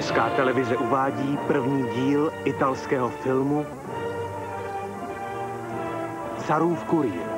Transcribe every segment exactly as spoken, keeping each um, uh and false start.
Česká televize uvádí první díl italského filmu Carův kurýr.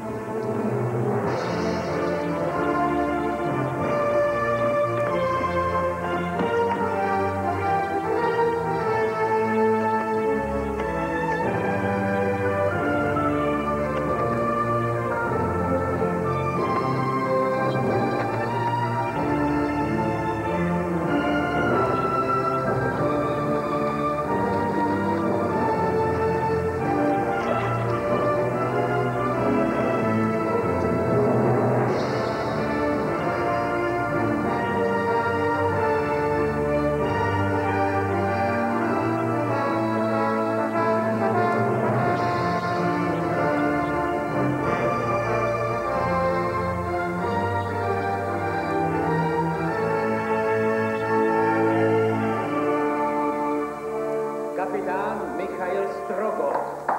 Kapitán Michail Strogov.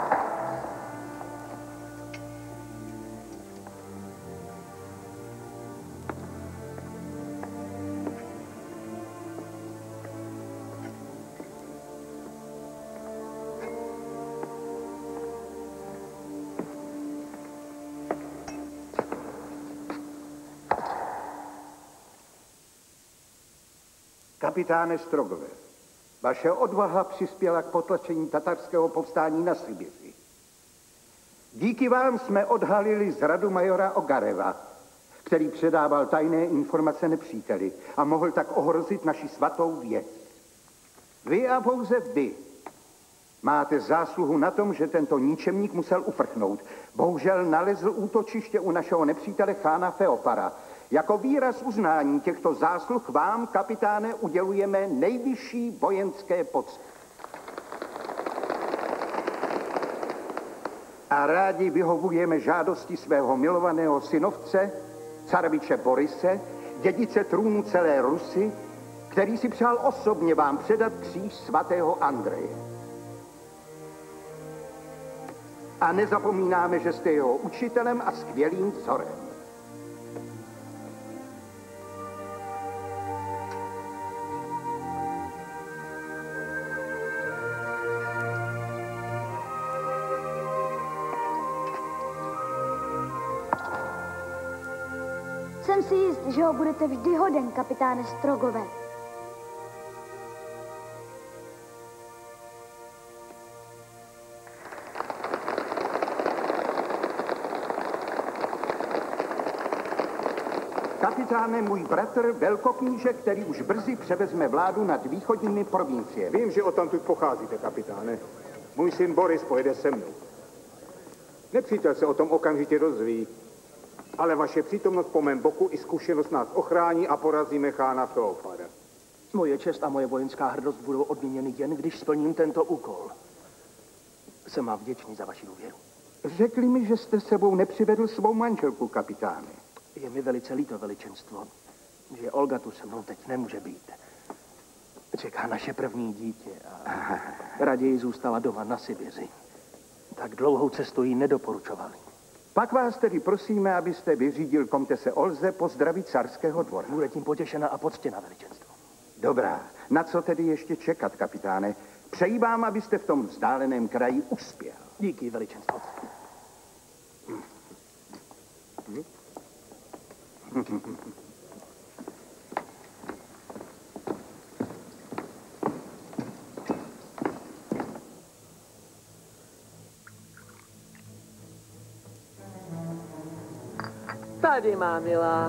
Kapitáne Strogove, vaše odvaha přispěla k potlačení tatarského povstání na Sibiři. Díky vám jsme odhalili zradu majora Ogareva, který předával tajné informace nepříteli a mohl tak ohrozit naši svatou věc. Vy a pouze vy máte zásluhu na tom, že tento ničemník musel uprchnout. Bohužel nalezl útočiště u našeho nepřítele chána Feopara. Jako výraz uznání těchto zásluh vám, kapitáne, udělujeme nejvyšší vojenské pocty. A rádi vyhovujeme žádosti svého milovaného synovce, careviče Borise, dědice trůnu celé Rusy, který si přál osobně vám předat kříž svatého Andreje. A nezapomínáme, že jste jeho učitelem a skvělým vzorem. Jsem si jist, že ho budete vždy hoden, kapitáne Strogove. Kapitáne, můj bratr, velkokníže, který už brzy převezme vládu nad východními provinciemi. Vím, že odtamtud pocházíte, kapitáne. Můj syn Boris pojede se mnou. Nepřítel se o tom okamžitě dozví, ale vaše přítomnost po mém boku i zkušenost nás ochrání a porazíme chána Feopara. Moje čest a moje vojenská hrdost budou odměněny jen, když splním tento úkol. Jsem vám vděčný za vaši důvěru. Řekli mi, že jste sebou nepřivedl svou manželku, kapitáne. Je mi velice líto, veličenstvo, že Olga tu se mnou teď nemůže být. Čeká naše první dítě a raději zůstala doma na Sibiři. Tak dlouhou cestu jí nedoporučovali. Pak vás tedy prosíme, abyste vyřídil komtese Olze pozdravit carského dvora. Bude tím potěšena a poctěna, veličenstvo. Dobrá. Na co tedy ještě čekat, kapitáne? Přeji vám, abyste v tom vzdáleném kraji uspěl. Díky, veličenstvo. Hm. Hm. Tady má, milá.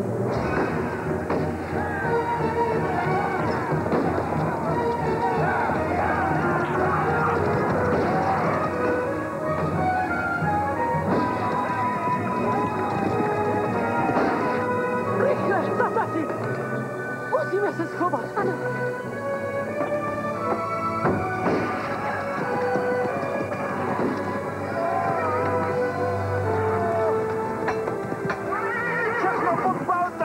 Rychle, Tatati! Musíme se schovat. Ano. Všechno pod palbou!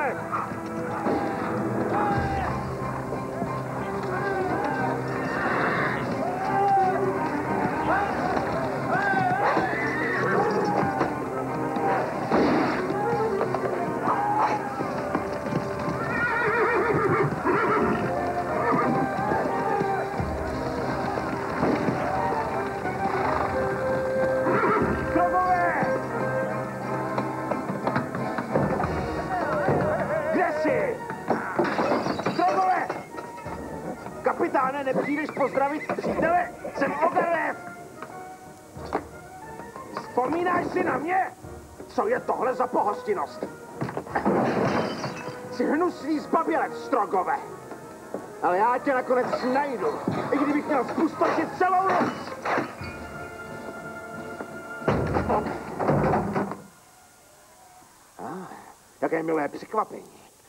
pozdravit přítele. Jsem Ogarev. Vzpomínáš si na mě? Co je tohle za pohostinnost? Jsi hnusný zbabělec, Strogové. Ale já tě nakonec najdu, i kdybych měl zpustošit celou noc. Ah, jaké milé překvapení.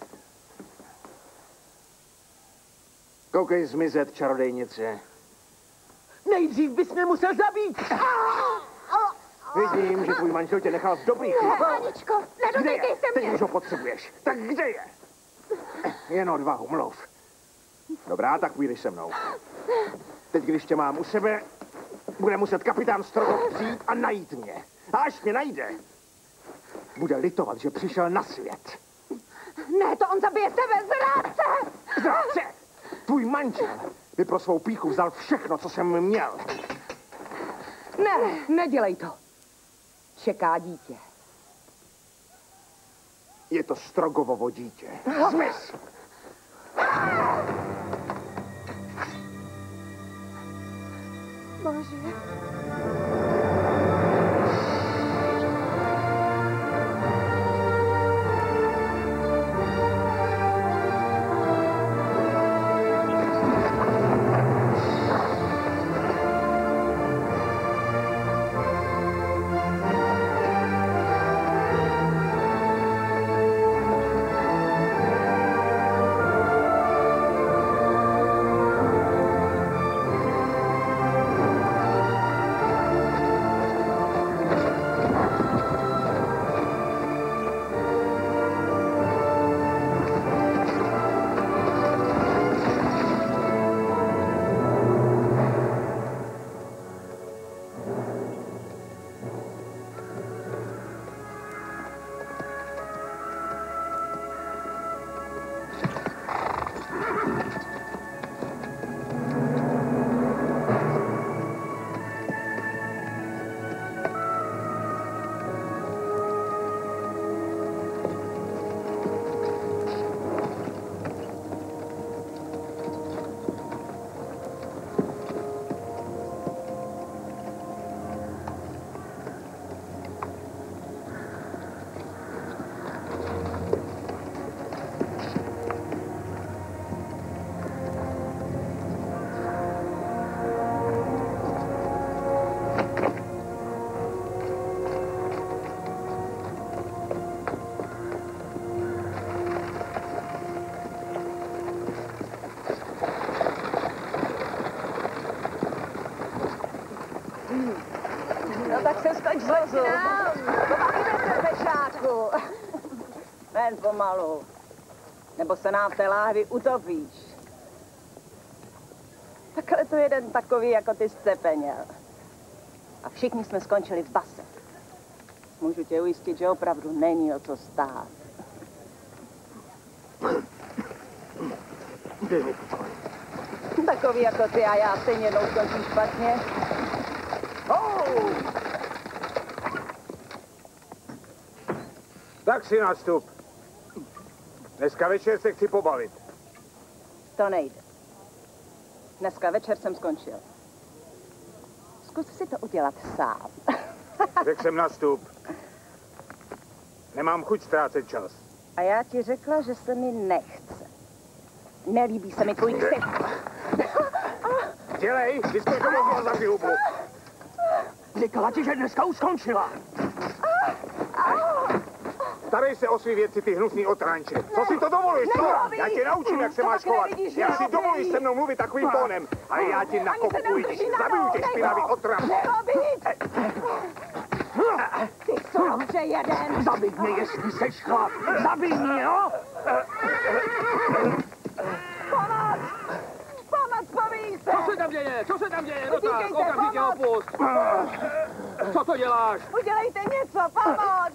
Koukej zmizet, čarodejnice. Nejdřív bys mě musel zabít. Vidím, že tvůj manžel tě nechal v dobrých Ne, rukou. Aničko, Kde nedotýkej je? se Teď mě. už ho potřebuješ. Tak kde je? Jen odvahu, mluv. Dobrá, tak půjdeš se mnou. Teď, když tě mám u sebe, bude muset kapitán Strogov přijít a najít mě. A až mě najde, bude litovat, že přišel na svět. Ne, to on zabije tebe, zrádce! Zrádce! Tvůj manžel by pro svou pýchu vzal všechno, co jsem měl. Ne, nedělej to. Čeká dítě. Je to Strogovovo dítě. Zmiz! Bože. No tak se skoč z vozu. Pobavíme se, pešáku. Ven pomalu. Nebo se nám v té láhvi utopíš. Takhle to jeden takový, jako ty scepeněl. A všichni jsme skončili v base. Můžu tě ujistit, že opravdu není o co stát. Takový jako ty a já stejně jednou skončím špatně. Oh! Tak si nastup. Dneska večer se chci pobavit. To nejde. Dneska večer jsem skončil. Zkus si to udělat sám. Řekl jsem nastup. Nemám chuť ztrácet čas. A já ti řekla, že se mi nechce. Nelíbí se mi tvůj ksich. Dělej, vyskoč do mohu za hubu. Říkala ti, že dneska už skončila. Starej se o svý věci, ty hnusný otranče. Co si to dovoluješ, co? Já tě naučím, jak se máš chovat. Já si dovolíš se mnou mluvit takovým tónem. A já ti nakopuji. Zabiju tě špinavý otranče. Ty sromče jeden. Zabij mě, jestli seš chlap. Zabij mě, jo? Pomoc! Pomoc, povíj se! Co se tam děje? Co se tam děje? No tak, Utíkejte, okamžitě pomoc! opust. Co to děláš? Udělejte něco, pomoc!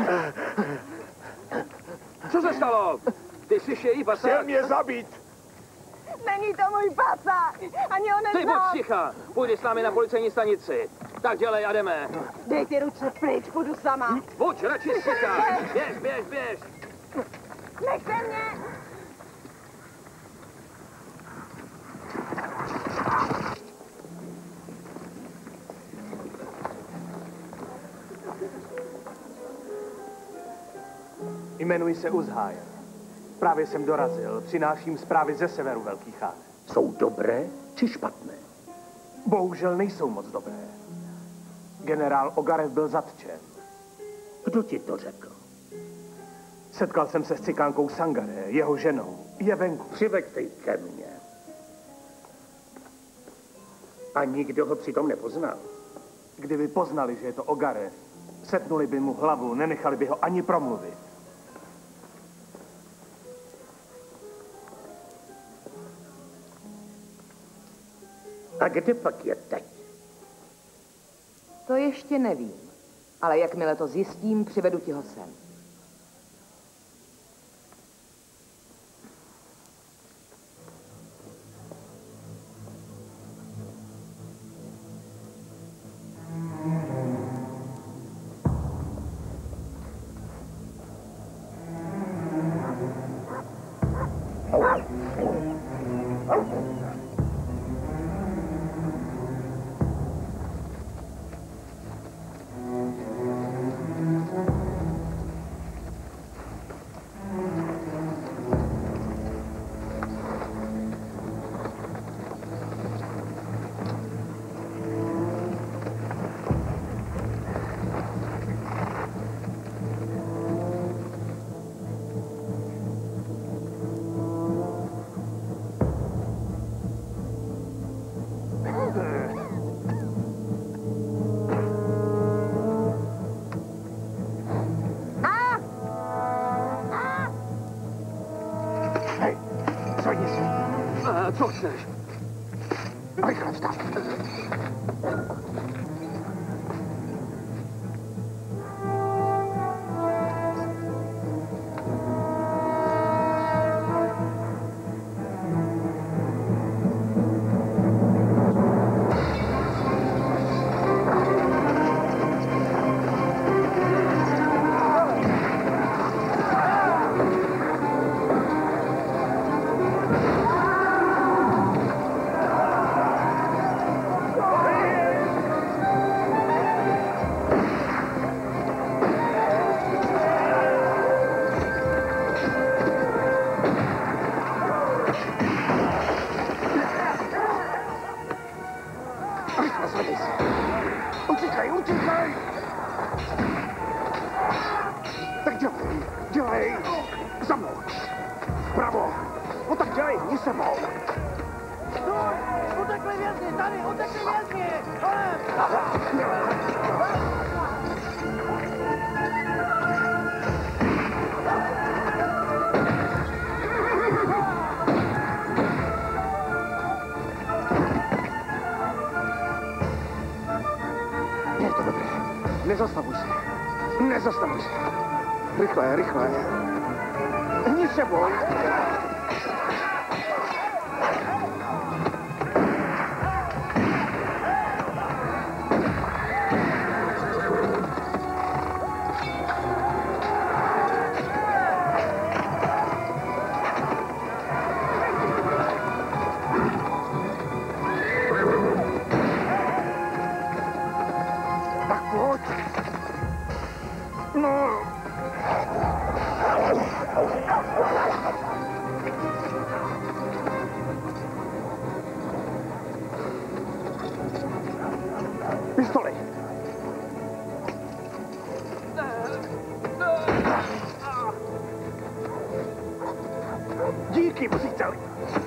Co se stalo? Ty jsi šejí Chtěl pasák? mě zabít. Není to můj pasák! Ani ho Ty buď neznám! ticha. Půjdeš s námi na policejní stanici. Tak dělej a jdeme. Dej ty ruce pryč, půjdu sama. Buď radši ticha. Běž, běž, běž. Nechte mě! Jmenuji se Uzhájen. Právě jsem dorazil. Přináším zprávy ze severu, velký cháne. Jsou dobré či špatné? Bohužel nejsou moc dobré. Generál Ogarev byl zatčen. Kdo ti to řekl? Setkal jsem se s cikánkou Sangare, jeho ženou. Je venku. Přiveďte ji ke mně. A nikdo ho přitom nepoznal. Kdyby poznali, že je to Ogarev, setnuli by mu hlavu, nenechali by ho ani promluvit. A kde pak je teď? To ještě nevím, ale jakmile to zjistím, přivedu ti ho sem. Co chceš? Rychle vstav. Nezastavuj se. Nezastavuj se. Rychle, rychle. Nic se boj. Pistoli! Díky, musíte-li!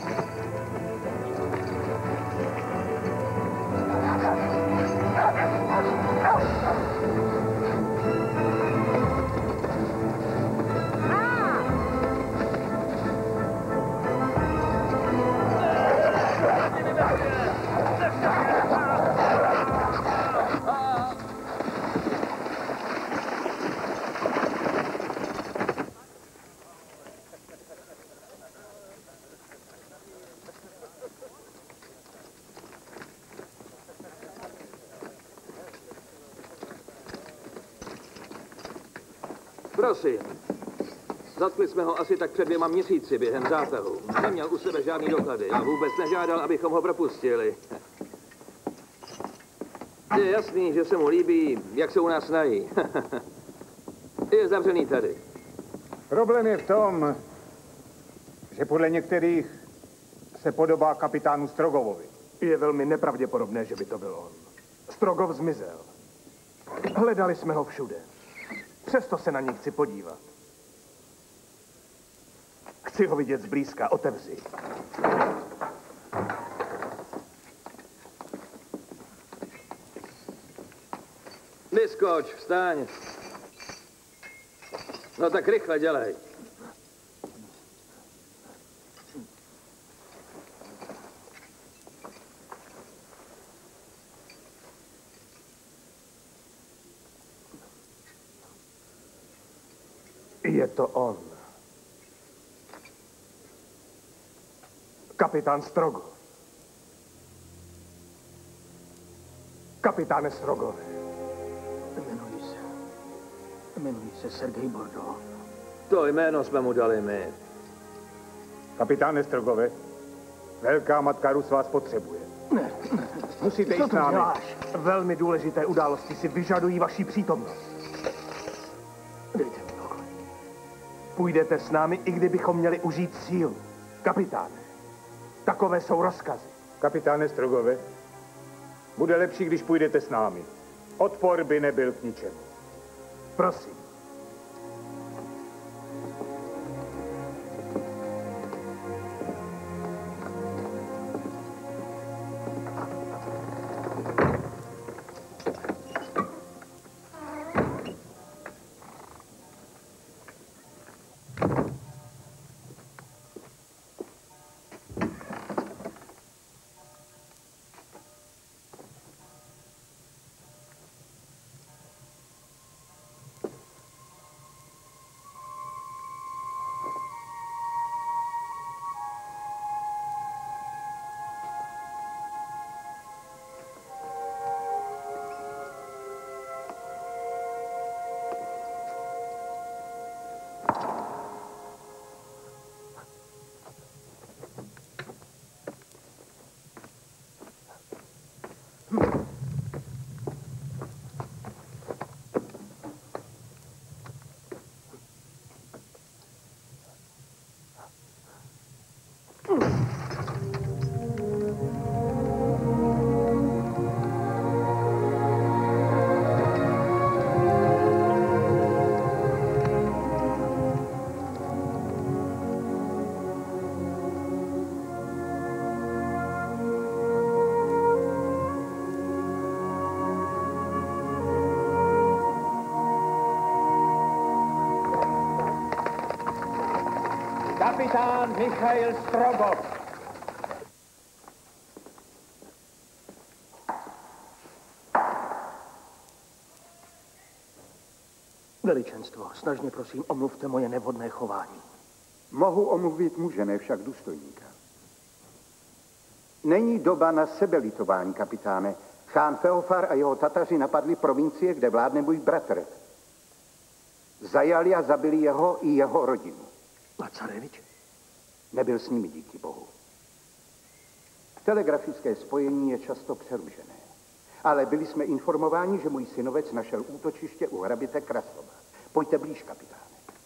Prosím. Zatkli jsme ho asi tak před dvěma měsíci během zátahu. Neměl u sebe žádný doklady a vůbec nežádal, abychom ho propustili. Je jasný, že se mu líbí, jak se u nás nají. Je zavřený tady. Problém je v tom, že podle některých se podobá kapitánu Strogovovi. Je velmi nepravděpodobné, že by to byl on. Strogov zmizel. Hledali jsme ho všude. Přesto se na něj chci podívat. Chci ho vidět zblízka. Otevři. Vyskoč, vstaň. No tak rychle dělej. Je to on. Kapitán Strogov. Kapitáne Strogove. Jmenuji se... Jmenuji se Sergej Bordo. To jméno jsme mu dali my. Kapitáne Strogove, velká matka Rus vás potřebuje. Ne, ne. Musíte jít Co s to námi. děláš? Velmi důležité události si vyžadují vaši přítomnost. Dejte mi pokoj. Půjdete s námi, i kdybychom měli užít sílu. Kapitáne, takové jsou rozkazy. Kapitáne Strogove, bude lepší, když půjdete s námi. Odpor by nebyl k ničemu. Prosím. Kapitán Michail Strogov. Veličenstvo, snažně prosím, omluvte moje nevhodné chování. Mohu omluvit muže, ne však důstojníka. Není doba na sebelitování, kapitáne. Chán Feofar a jeho Tataři napadli provincie, kde vládne můj bratr. Zajali a zabili jeho i jeho rodinu. A carevič? Nebyl s nimi, díky bohu. Telegrafické spojení je často přerušené. Ale byli jsme informováni, že můj synovec našel útočiště u hraběte Krasova. Pojďte blíž, kapitáne.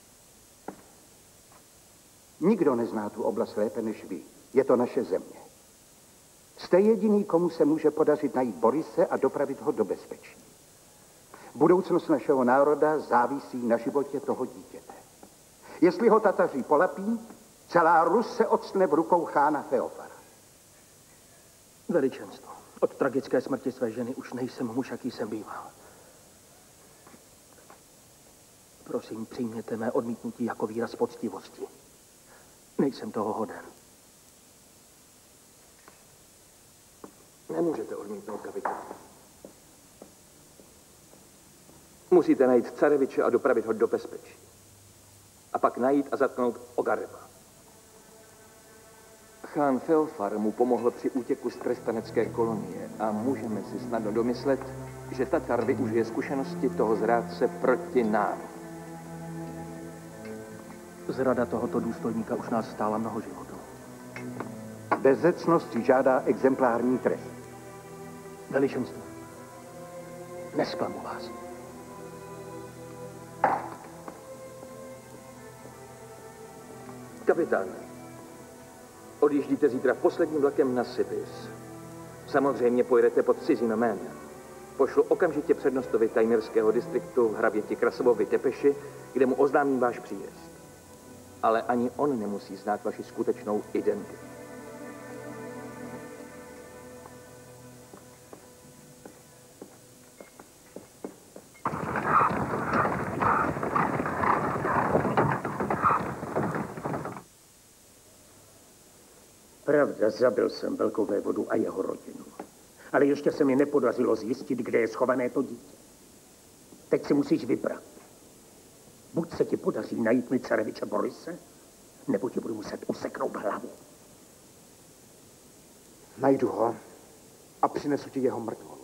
Nikdo nezná tu oblast lépe než vy. Je to naše země. Jste jediný, komu se může podařit najít Borise a dopravit ho do bezpečí. Budoucnost našeho národa závisí na životě toho dítěte. Jestli ho Tataři polapí, celá Rus se odstne v rukou chána Feofara. Veličenstvo, od tragické smrti své ženy už nejsem muž, jaký jsem býval. Prosím, přijměte mé odmítnutí jako výraz poctivosti. Nejsem toho hoden. Nemůžete odmítnout, kapitán. Musíte najít careviče a dopravit ho do bezpečí. A pak najít a zatknout Ogareva. Chán Feofar mu pomohl při útěku z trestanecké kolonie a můžeme si snadno domyslet, že Tatar využije zkušenosti toho zrádce proti nám. Zrada tohoto důstojníka už nás stála mnoho životů. Bezzecnost žádá exemplární trest. Veličenstvo, nesklamu vás. Kapitáne, odjíždíte zítra posledním vlakem na Sibir. Samozřejmě pojedete pod cizím jménem. Pošlu okamžitě přednostovi tajmirského distriktu v hraběti Krasovovi depeši, kde mu oznámím váš příjezd. Ale ani on nemusí znát vaši skutečnou identitu. Pravda, zabil jsem velkovévodu a jeho rodinu. Ale ještě se mi nepodařilo zjistit, kde je schované to dítě. Teď si musíš vybrat. Buď se ti podaří najít mi careviče Borise, nebo ti budu muset useknout hlavu. Najdu ho a přinesu ti jeho mrtvolu.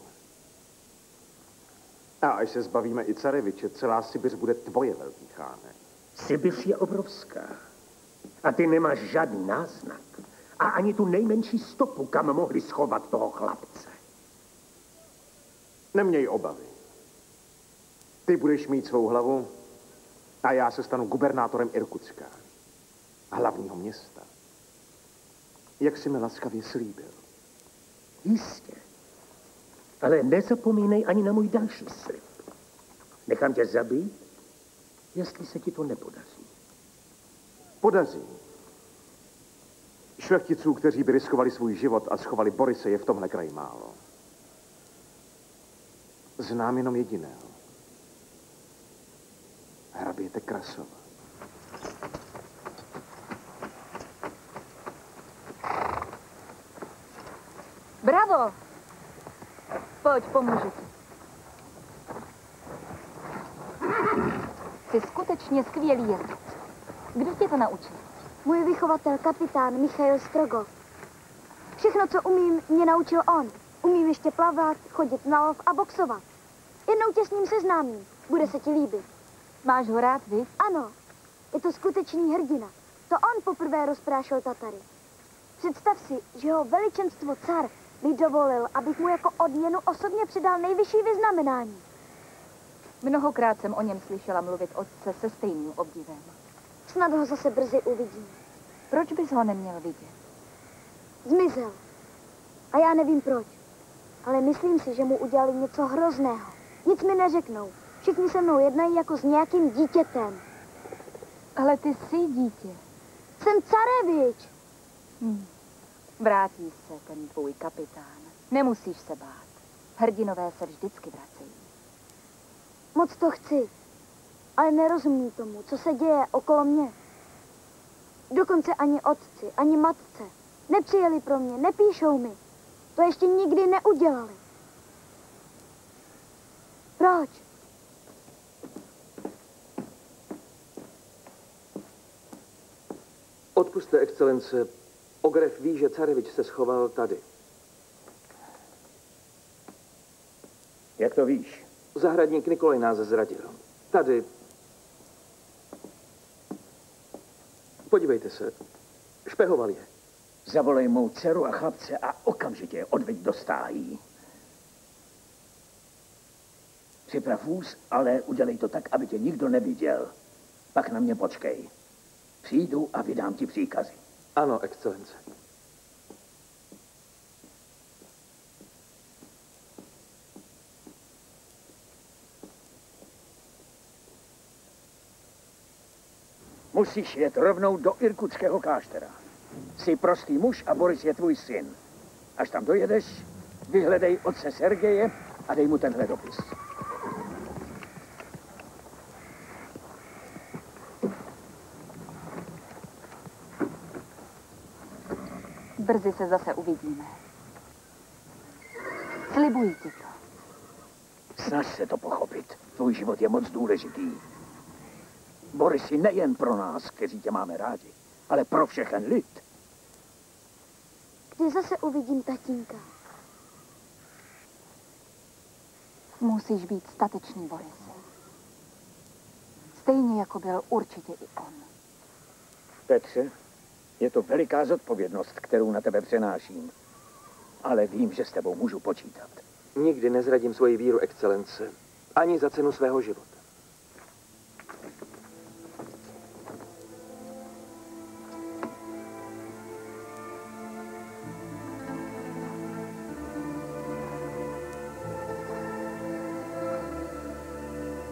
A až se zbavíme i careviče, celá Sibiř bude tvoje, velký cháne. Sibiř je obrovská. A ty nemáš žádný náznak. A ani tu nejmenší stopu, kam mohli schovat toho chlapce. Neměj obavy. Ty budeš mít svou hlavu a já se stanu gubernátorem Irkutska, hlavního města. Jak jsi mi laskavě slíbil. Jistě. Ale nezapomínej ani na můj další slib. Nechám tě zabít, jestli se ti to nepodaří. Podaří. Šlechticů, kteří by riskovali svůj život a schovali Borise, je v tomhle kraji málo. Znám jenom jediného. Hraběte Krasova. Bravo! Pojď, pomůžu ti. Jsi skutečně skvělý jezdec. Kdo tě to naučil? Můj vychovatel, kapitán Michail Strogov. Všechno, co umím, mě naučil on. Umím ještě plavat, chodit na lov a boxovat. Jednou tě s ním seznámím. Bude se ti líbit. Máš ho rád, vy? Ano, je to skutečný hrdina. To on poprvé rozprášil Tatary. Představ si, že ho veličenstvo car mi dovolil, abych mu jako odměnu osobně přidal nejvyšší vyznamenání. Mnohokrát jsem o něm slyšela mluvit otce se stejným obdivem. Snad ho zase brzy uvidím. Proč bys ho neměl vidět? Zmizel. A já nevím proč. Ale myslím si, že mu udělali něco hrozného. Nic mi neřeknou. Všichni se mnou jednají jako s nějakým dítětem. Ale ty jsi dítě. Jsem carevič. Hm. Vrátí se ten tvůj kapitán. Nemusíš se bát. Hrdinové se vždycky vracejí. Moc to chci. Ale nerozumím tomu, co se děje okolo mě. Dokonce ani otci, ani matce. Nepřijeli pro mě, nepíšou mi. To ještě nikdy neudělali. Proč? Odpusťte, excelence. Ogrev ví, že carevič se schoval tady. Jak to víš? Zahradník Nikolaj nás zradil. Tady. Podívejte se. Špehoval je. Zavolej mou dceru a chlapce a okamžitě je odveď do stájí. Připrav vůz, ale udělej to tak, aby tě nikdo neviděl. Pak na mě počkej. Přijdu a vydám ti příkazy. Ano, excelence. Musíš jet rovnou do irkutského kláštera. Jsi prostý muž a Boris je tvůj syn. Až tam dojedeš, vyhledej otce Sergeje a dej mu tenhle dopis. Brzy se zase uvidíme. Slibuji ti to. Snaž se to pochopit. Tvůj život je moc důležitý. Boris je nejen pro nás, kteří tě máme rádi, ale pro všechen lid. Kdy zase uvidím tatínka? Musíš být statečný, Borise. Stejně jako byl určitě i on. Petře, je to veliká zodpovědnost, kterou na tebe přenáším. Ale vím, že s tebou můžu počítat. Nikdy nezradím svoji víru, excelence. Ani za cenu svého života.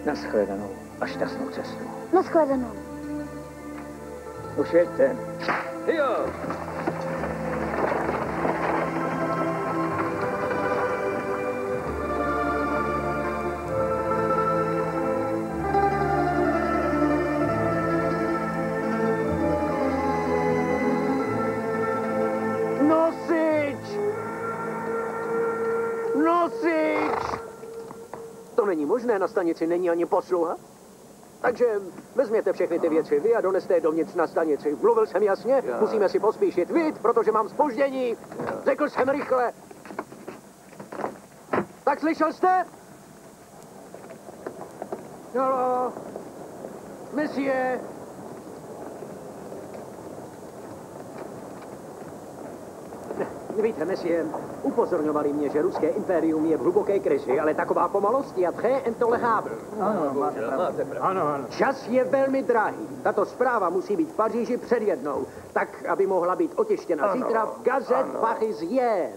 Naschledanou a šťastnou cestu. Naschledanou. Už jeďte. Jo! Nosič! Nosič! To není možné, na stanici není ani posluha. Takže vezměte všechny ty věci vy a doneste je dovnitř na stanici. Mluvil jsem jasně, já. Musíme si pospíšit. Vít, protože mám zpoždění. Já. Řekl jsem rychle. Tak slyšel jste? Halo? Monsieur? Víte, monsieur, upozorňovali mě, že ruské impérium je v hluboké krizi, ale taková pomalost je très intolérable. Ano, máte pravdu. Ano, ano. Čas je velmi drahý. Tato zpráva musí být v Paříži před jednou, tak, aby mohla být otištěna ano, zítra v Gazette Parisienne.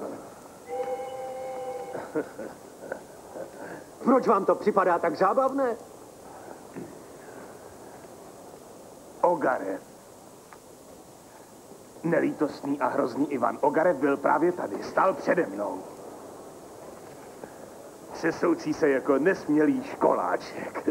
Proč vám to připadá tak zábavné? Ogarev. Nelítostný a hrozný Ivan Ogarev byl právě tady, stál přede mnou. Přesoucí se jako nesmělý školáček.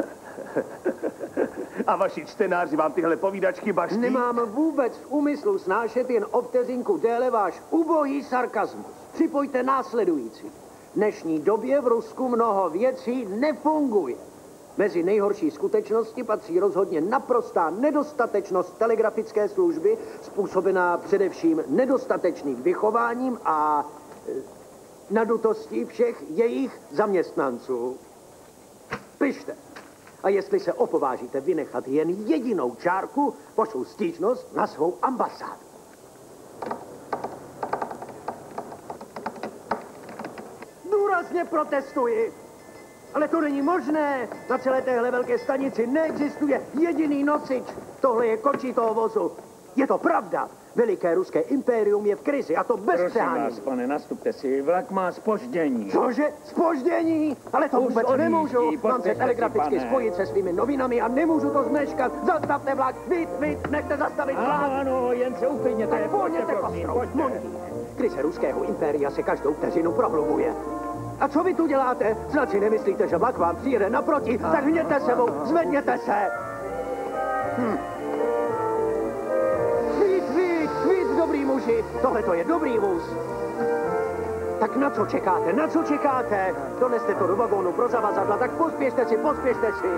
A vaši čtenáři vám tyhle povídačky baští? Nemám vůbec v úmyslu snášet jen o vteřinku déle váš ubohý sarkazmus. Připojte následující. V dnešní době v Rusku mnoho věcí nefunguje. Mezi nejhorší skutečnosti patří rozhodně naprostá nedostatečnost telegrafické služby, způsobená především nedostatečným vychováním a e, nadutostí všech jejich zaměstnanců. Pište. A jestli se opovážíte vynechat jen jedinou čárku, pošlu stížnost na svou ambasádu. Důrazně protestuji. Ale to není možné. Na celé téhle velké stanici neexistuje jediný nosič. Tohle je kočí toho vozu. Je to pravda. Veliké ruské impérium je v krizi a to bez přehání. Prosím vás, pane, nastupte si. Vlak má zpoždění. Cože? Zpoždění? Ale to Už vůbec odjíždí, nemůžu. Mám se telegraficky pane. spojit se svými novinami a nemůžu to zmeškat. Zastavte vlak. Vít, Vít, nechte zastavit vlak. Ano, ano, jen se uklidněte. Tak pojďte, prosím, pojďte. Krize ruského impéria se každou vteřinu prohlubuje. A co vy tu děláte? Snad si nemyslíte, že vlak vám přijede naproti? Tak hněte sebou, zvedněte se! Hm. Víc, víc, víc, dobrý muži! Tohle to je dobrý vůz! Tak na co čekáte, na co čekáte? Doneste to do vagónu pro zavazadla, tak pospěšte si, pospěšte si!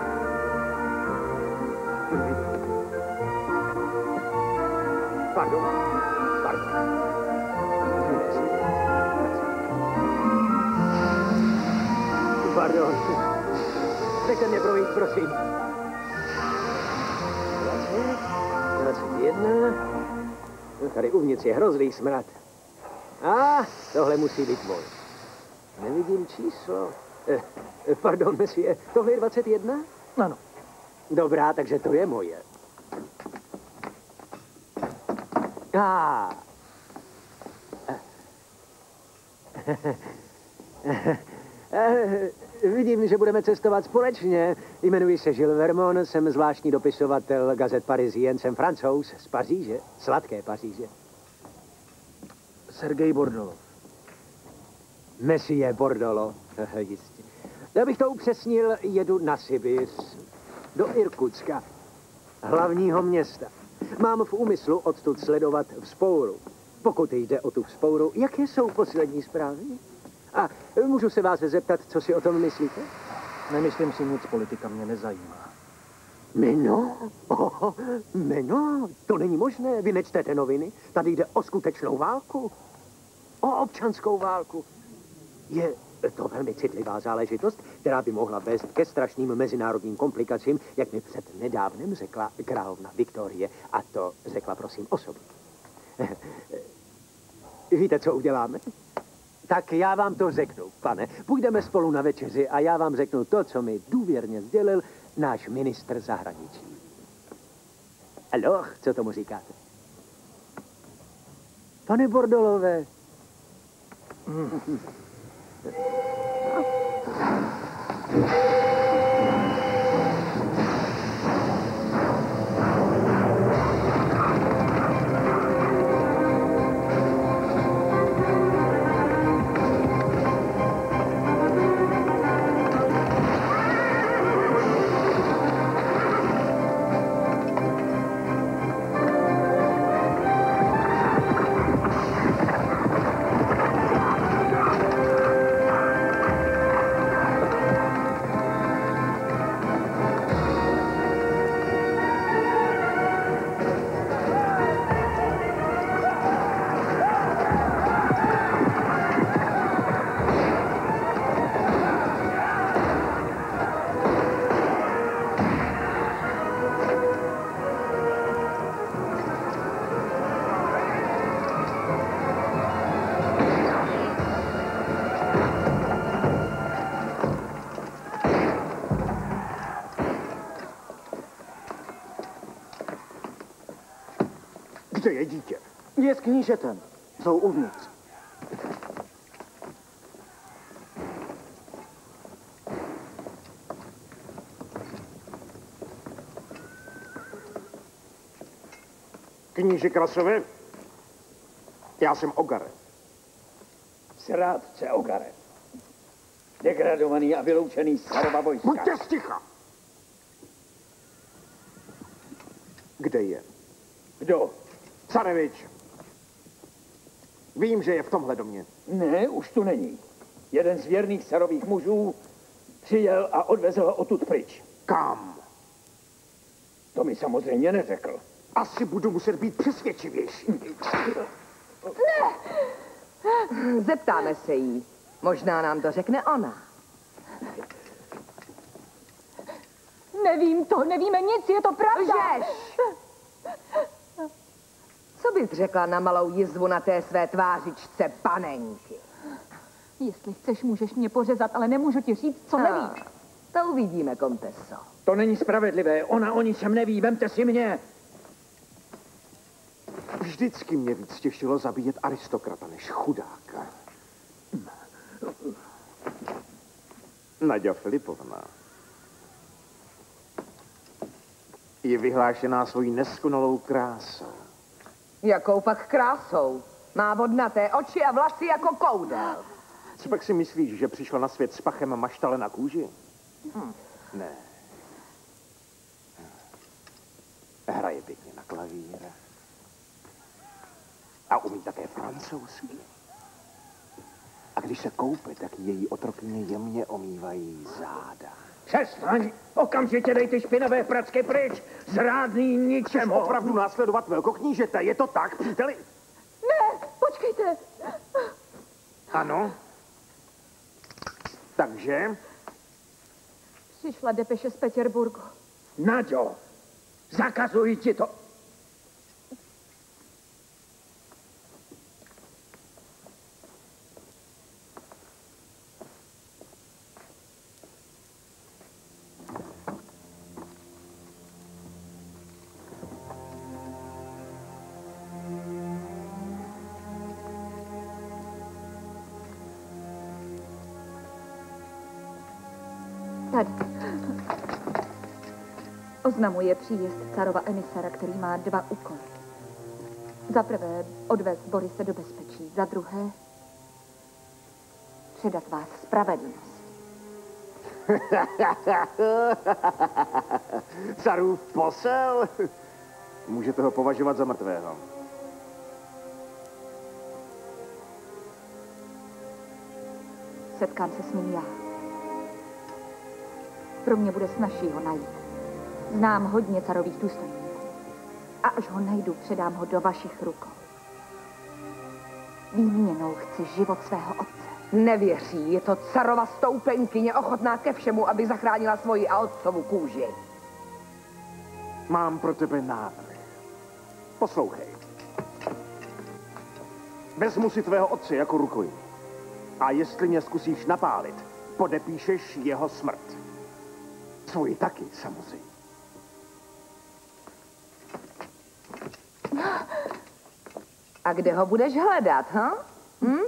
Pardon, pardon. Pardon. Nechte mě projít, prosím. dvacet, dvacet jedna. No, tady uvnitř je hrozný smrad. A tohle musí být můj. Nevidím číslo. Eh, pardon, monsieur, tohle je dvacet jedna? Ano. Dobrá, takže to je moje. A. Vidím, že budeme cestovat společně. Jmenuji se Žil Vermon, jsem zvláštní dopisovatel Gazette Parisienne, jsem Francouz z Paříže, sladké Paříže. Sergej Bordolov. Messie Bordolo, jistě. Já bych to upřesnil, jedu na Sibir, do Irkutska, hlavního města. Mám v úmyslu odtud sledovat vzpouru. Pokud jde o tu vzpouru, jaké jsou poslední zprávy? A můžu se vás zeptat, co si o tom myslíte? Nemyslím si nic, politika mě nezajímá. Meno? Oh, meno? To není možné, vy nečtete noviny. Tady jde o skutečnou válku. O občanskou válku. Je to velmi citlivá záležitost, která by mohla vést ke strašným mezinárodním komplikacím, jak mi před nedávnem řekla královna Viktorie. A to řekla, prosím, osobně. Víte, co uděláme? Tak já vám to řeknu, pane. Půjdeme spolu na večeři a já vám řeknu to, co mi důvěrně sdělil náš ministr zahraničí. Alors, co tomu říkáte? Pane Bordolové. Mm. Kde je dítě? Je s knížetem. Jsou uvnitř. Kníže Krasové, já jsem Ogarev. Srádce Ogarev. Degradovaný a vyloučený z carova vojska. Buďte sticha! Kde je? Kdo? Carevič. Vím, že je v tomhle domě. Ne, už tu není. Jeden z věrných carových mužů přijel a odvezl ho odtud pryč. Kam? To mi samozřejmě neřekl. Asi budu muset být přesvědčivější. Ne! Zeptáme se jí. Možná nám to řekne ona. Nevím to, nevíme nic, je to pravda. Lžeš! Co bys řekla na malou jizvu na té své tvářičce panenky? Jestli chceš, můžeš mě pořezat, ale nemůžu ti říct, co nevíš. To uvidíme, komteso. To není spravedlivé, ona o ničem neví, vemte si mě. Vždycky mě víc těšilo zabíjet aristokrata než chudáka. Naďa Filipovna je vyhlášená svojí neskonalou krásou. Jakou pak krásou? Má vodnaté oči a vlasy jako koudel. Co pak si myslíš, že přišla na svět s pachem maštale na kůži? Hm. Ne. Hraje pěkně na klavír. A umí také francouzsky. A když se koupe, tak její otrokyně jemně omývají záda. Přestaň! Okamžitě dej ty špinavé pracky pryč! Zrádný ničemu! Chceš opravdu následovat velkoknížete? Je to tak, příteli? Ne, počkejte! Ano. Takže? Přišla depeše z Petěrburgu. Naďo, zakazuji ti to. Tady. Oznamuje příjezd carova emisara, který má dva úkoly. Za prvé odvést Borise do bezpečí, za druhé předat vás spravedlnost. Carův posel? Můžete ho považovat za mrtvého. Setkám se s ním já. Pro mě bude snazší ho najít. Znám hodně carových důstojníků. A až ho najdu, předám ho do vašich rukou. Výměnou chci život svého otce. Nevěří, je to carova stoupenkyně ochotná ke všemu, aby zachránila svoji a otcovu kůži. Mám pro tebe návrh. Poslouchej. Vezmu si tvého otce jako rukojmí. A jestli mě zkusíš napálit, podepíšeš jeho smrt. Svoji taky, samozřejmě. A kde ho budeš hledat, ha? Hm?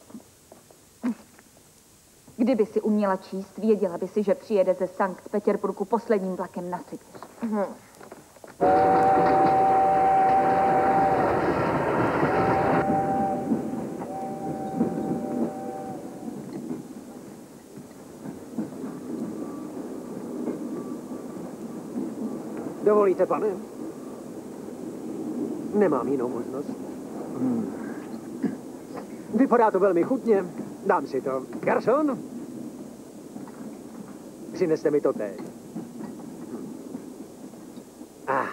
Kdyby si uměla číst, věděla by si, že přijede ze Sankt Petěrburgu posledním vlakem na Sibiř. Hm. Dovolíte, pane? Nemám jinou možnost. Hmm. Vypadá to velmi chutně. Dám si to. Garçon? Přineste mi to též. Ah.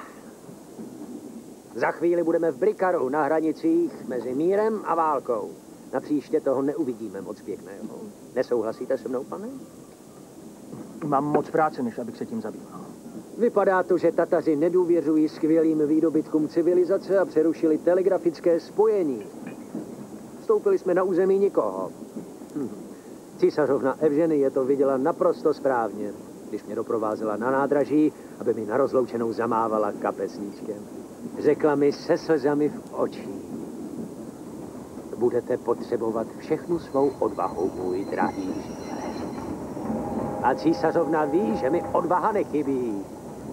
Za chvíli budeme v Brikaru na hranicích mezi mírem a válkou. Napříště toho neuvidíme moc pěkného. Nesouhlasíte se mnou, pane? Mám moc práce, než abych se tím zabýval. Vypadá to, že Tataři nedůvěřují skvělým výdobytkům civilizace a přerušili telegrafické spojení. Vstoupili jsme na území nikoho. Hm. Císařovna Evženie to viděla naprosto správně. když mě doprovázela na nádraží, aby mi na rozloučenou zamávala kapesníčkem. Řekla mi se slzami v očích: budete potřebovat všechnu svou odvahu, můj drahý žile. A císařovna ví, že mi odvaha nechybí.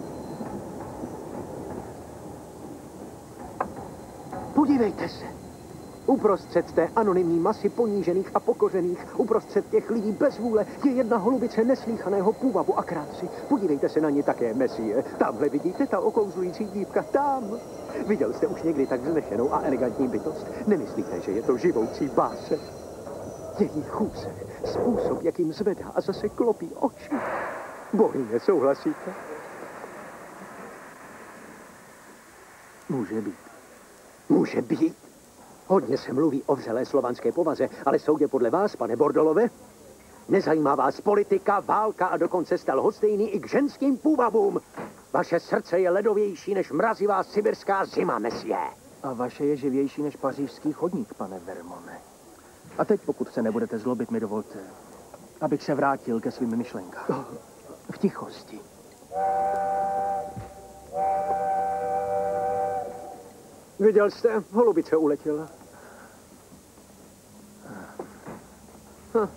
Podívejte se. Uprostřed té anonymní masy ponížených a pokořených, uprostřed těch lidí bez vůle, je jedna holubice neslýchaného půvabu a krásy. Podívejte se na ní také, Mesie. Tamhle vidíte ta okouzlující dívka, tam. Viděl jste už někdy tak vznešenou a elegantní bytost? Nemyslíte, že je to živoucí báse? Její chůze, způsob, jakým zvedá a zase klopí oči. Bohy, nesouhlasíte? Může být. Může být? Hodně se mluví o vřelé slovanské povaze, ale soudě podle vás, pane Bordolove, nezajímá vás politika, válka a dokonce stal hostejný i k ženským půvabům. Vaše srdce je ledovější než mrazivá sibirská zima, Mesie. A vaše je živější než pařížský chodník, pane Vermone. A teď, pokud se nebudete zlobit, mi dovolte, abych se vrátil ke svým myšlenkám. V tichosti. Viděl jste? Holubice uletěla. Hm.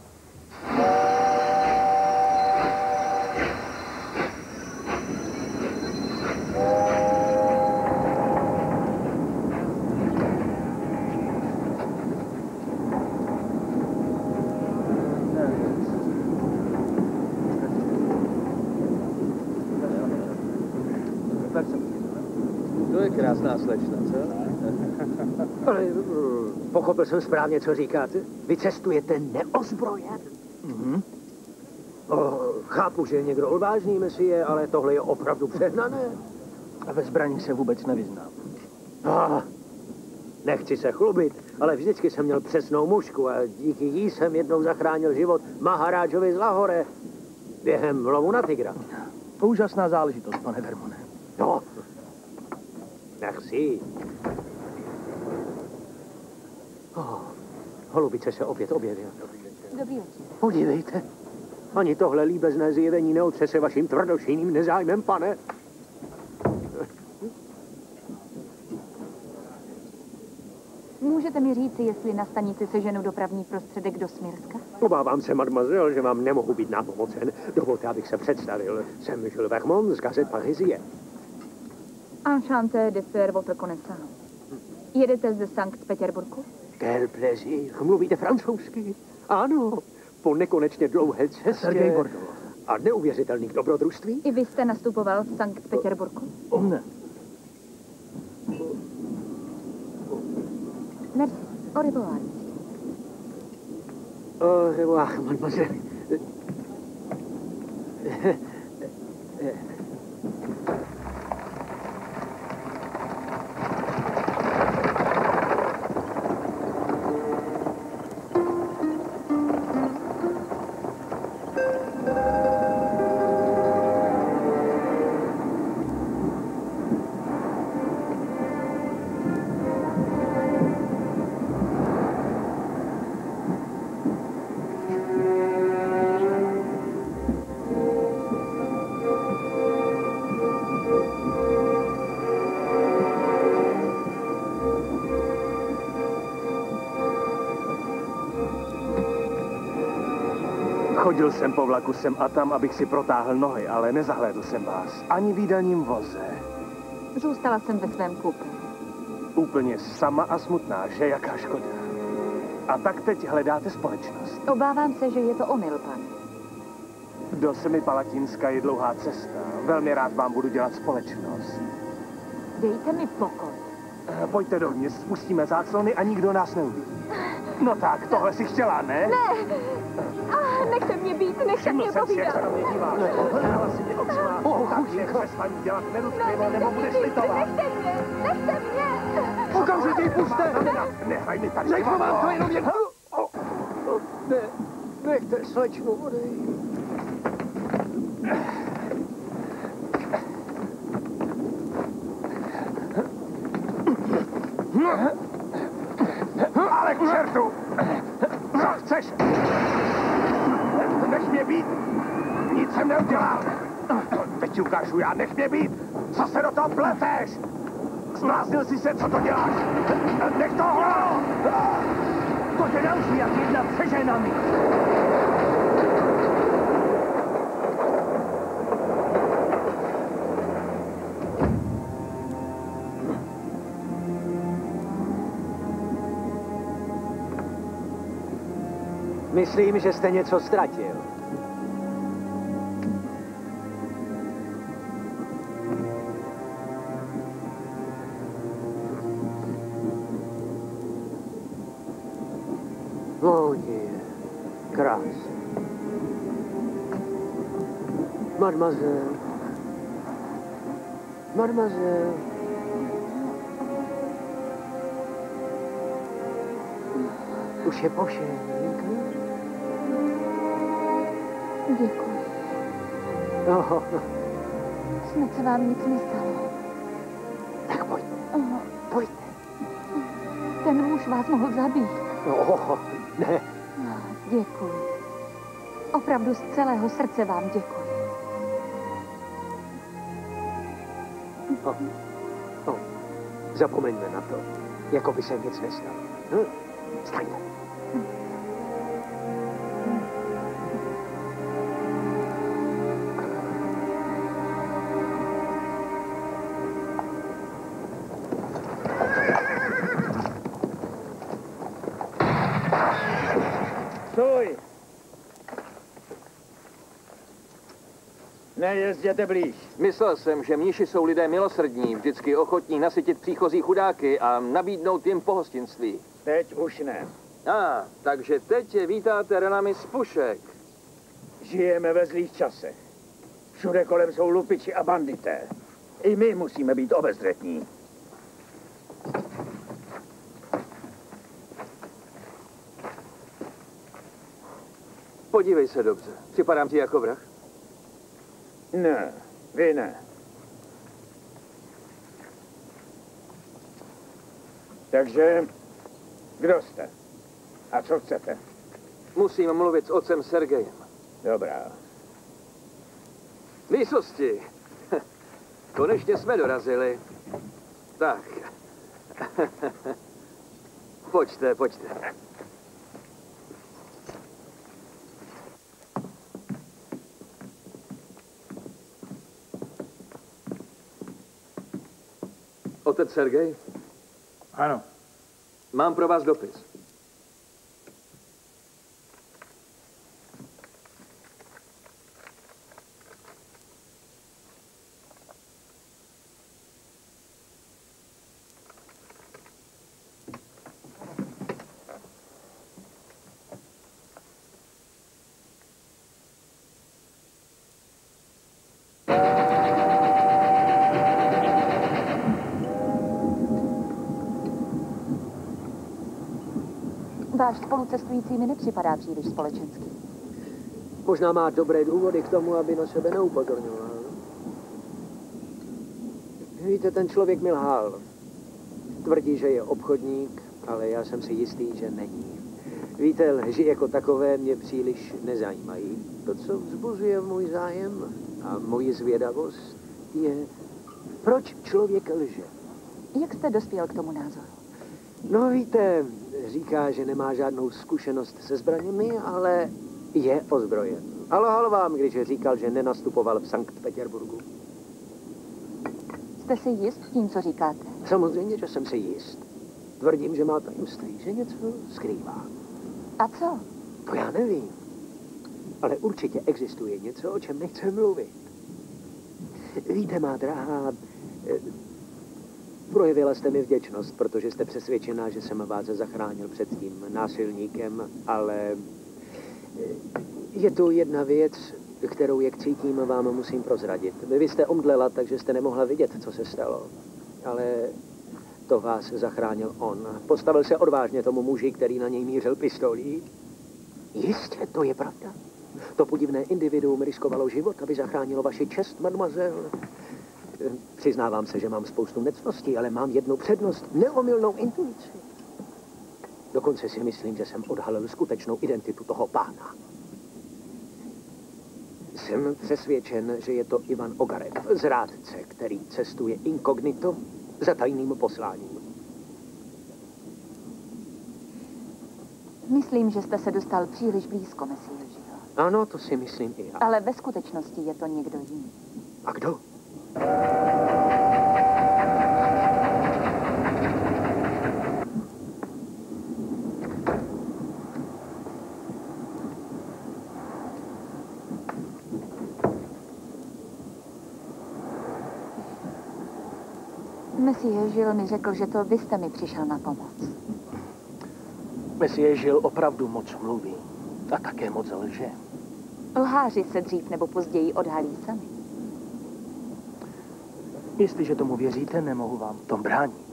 To je krásná slečna, co? Ale pochopil jsem správně, co říkáte. Vy cestujete neozbrojen. Mm-hmm. O, chápu, že je někdo odvážný, Mesie, ale tohle je opravdu přehnané. A ve zbraních se vůbec nevyznám. Ah, nechci se chlubit, ale vždycky jsem měl přesnou mužku a díky jí jsem jednou zachránil život Maharádžovi z Lahore během lovu na tygra. Úžasná záležitost, pane Vermone. No, merci. Oh, holubice se opět objevil. Dobrý večer. Podívejte. Ani tohle líbezné zjevení neotřese vaším tvrdošíným nezájmem, pane. Můžete mi říci, jestli na stanici seženu dopravní prostředek do Smirska? Obávám se, mademoiselle, že vám nemohu být nápomocen. Dovolte, abych se představil. Jsem Jules Vermont z Gazette Parisien. Enchanté de faire votre connaissance. Jedete ze Sankt Petěrburku? Quel plaisir. Mluvíte francouzsky? Ano, po nekonečně dlouhé cestě. Sergej Bordolov. A neuvěřitelných dobrodružství? I vy jste nastupoval v Sankt Petěrburku? Ne. Merci. Au revoir. Au revoir, mademoiselle. Chodil jsem po vlaku sem a tam, abych si protáhl nohy, ale nezahlédl jsem vás. Ani v jídelním voze. Zůstala jsem ve svém kupé. Úplně sama a smutná, že jaká škoda. A tak teď hledáte společnost. Obávám se, že je to omyl, pane. Do Semipalatinska je dlouhá cesta. Velmi rád vám budu dělat společnost. Dejte mi pokoj. Eh, Pojďte dovnitř, spustíme záclony a nikdo nás neuvidí. No tak, tohle si chtěla, ne? Ne! Ah, nechte mě být, nechte mě jsem si, jak povídat. se na mě díváš. Hledala si mě očima. Oh, Takže přestaň dělat neludského, nebo budeš litovat. Nechte mě, nechte mě! Okamžitě ji puste! Nehaj mi tady. Nechme vám to jenom jen... Ne, nechte slečnu odejít. Ale k čertu! Co chceš? Nech mě být! Nic jsem neudělal! ti ukážu já, nech mě být! Co se do toho pleteš? Zbláznil jsi se, co to děláš? Nech toho! To tě naučí, jak jednat se ženami. Myslím, že jste něco ztratil. Oh, dear. Krás. Mademoiselle. Mademoiselle. Už je po všem. Děkuji. Oh. Snad se vám nic nestalo. Tak pojďte. Oh. Pojďte. Ten muž vás mohl zabít. Oh, ne. No, děkuji. Opravdu z celého srdce vám děkuji. Oh. Oh. Zapomeňme na to, jako by se nic nestalo. Hm? Staňte. Stůj! Nejezděte blíž. Myslel jsem, že mniši jsou lidé milosrdní, vždycky ochotní nasytit příchozí chudáky a nabídnout jim pohostinství. Teď už ne. A, ah, takže teď vítáte ranami z pušek. Žijeme ve zlých časech. Všude kolem jsou lupiči a bandité. I my musíme být obezřetní. Podívej se dobře. Připadám ti jako vrah? Ne, vy ne. Takže, kdo jste? A co chcete? Musím mluvit s otcem Sergejem. Dobrá. Výsosti. Konečně jsme dorazili. Tak. Pojďte, pojďte. Otec Sergej? Ano. Mám pro vás dopis. Váš spolucestující mi nepřipadá příliš společenský. Možná má dobré důvody k tomu, aby na sebe neupozorňoval. Víte, ten člověk mi lhal. Tvrdí, že je obchodník, ale já jsem si jistý, že není. Víte, lži jako takové mě příliš nezajímají. To, co vzbuzuje můj zájem a moji zvědavost, je, proč člověk lže. Jak jste dospěl k tomu názoru? No víte, říká, že nemá žádnou zkušenost se zbraněmi, ale je ozbrojen. A lhal vám, když říkal, že nenastupoval v Sankt Petěrburgu. Jste si jist tím, co říkáte? Samozřejmě, že jsem si jist. Tvrdím, že má tajemství, že něco skrývá. A co? To já nevím. Ale určitě existuje něco, o čem nechce mluvit. Víte, má drahá, projevila jste mi vděčnost, protože jste přesvědčená, že jsem vás zachránil před tím násilníkem, ale je tu jedna věc, kterou, jak cítím, vám musím prozradit. Vy jste omdlela, takže jste nemohla vidět, co se stalo. Ale to vás zachránil on. Postavil se odvážně tomu muži, který na něj mířil pistolí. Jistě, to je pravda. To podivné individuum riskovalo život, aby zachránilo vaši čest, mademoiselle. Přiznávám se, že mám spoustu necností, ale mám jednu přednost, neomylnou intuici. Dokonce si myslím, že jsem odhalil skutečnou identitu toho pána. Jsem přesvědčen, že je to Ivan Ogarev, zrádce, který cestuje inkognito za tajným posláním. Myslím, že jste se dostal příliš blízko, Messie Žil. Ano, to si myslím i já. Ale ve skutečnosti je to někdo jiný. A kdo? Messie Žil mi řekl, že to vy jste mi přišel na pomoc. Messie Žil opravdu moc mluví a také moc lže. Lháři se dřív nebo později odhalí sami. Jestliže tomu věříte, nemohu vám v tom bránit.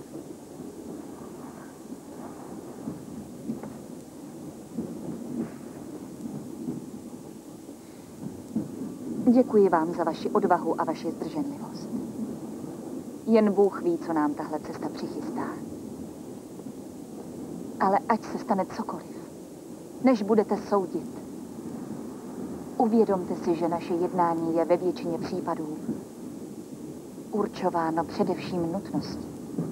Děkuji vám za vaši odvahu a vaši zdrženlivost. Jen Bůh ví, co nám tahle cesta přichystá. Ale ať se stane cokoliv, než budete soudit, uvědomte si, že naše jednání je ve většině případů určováno především nutností.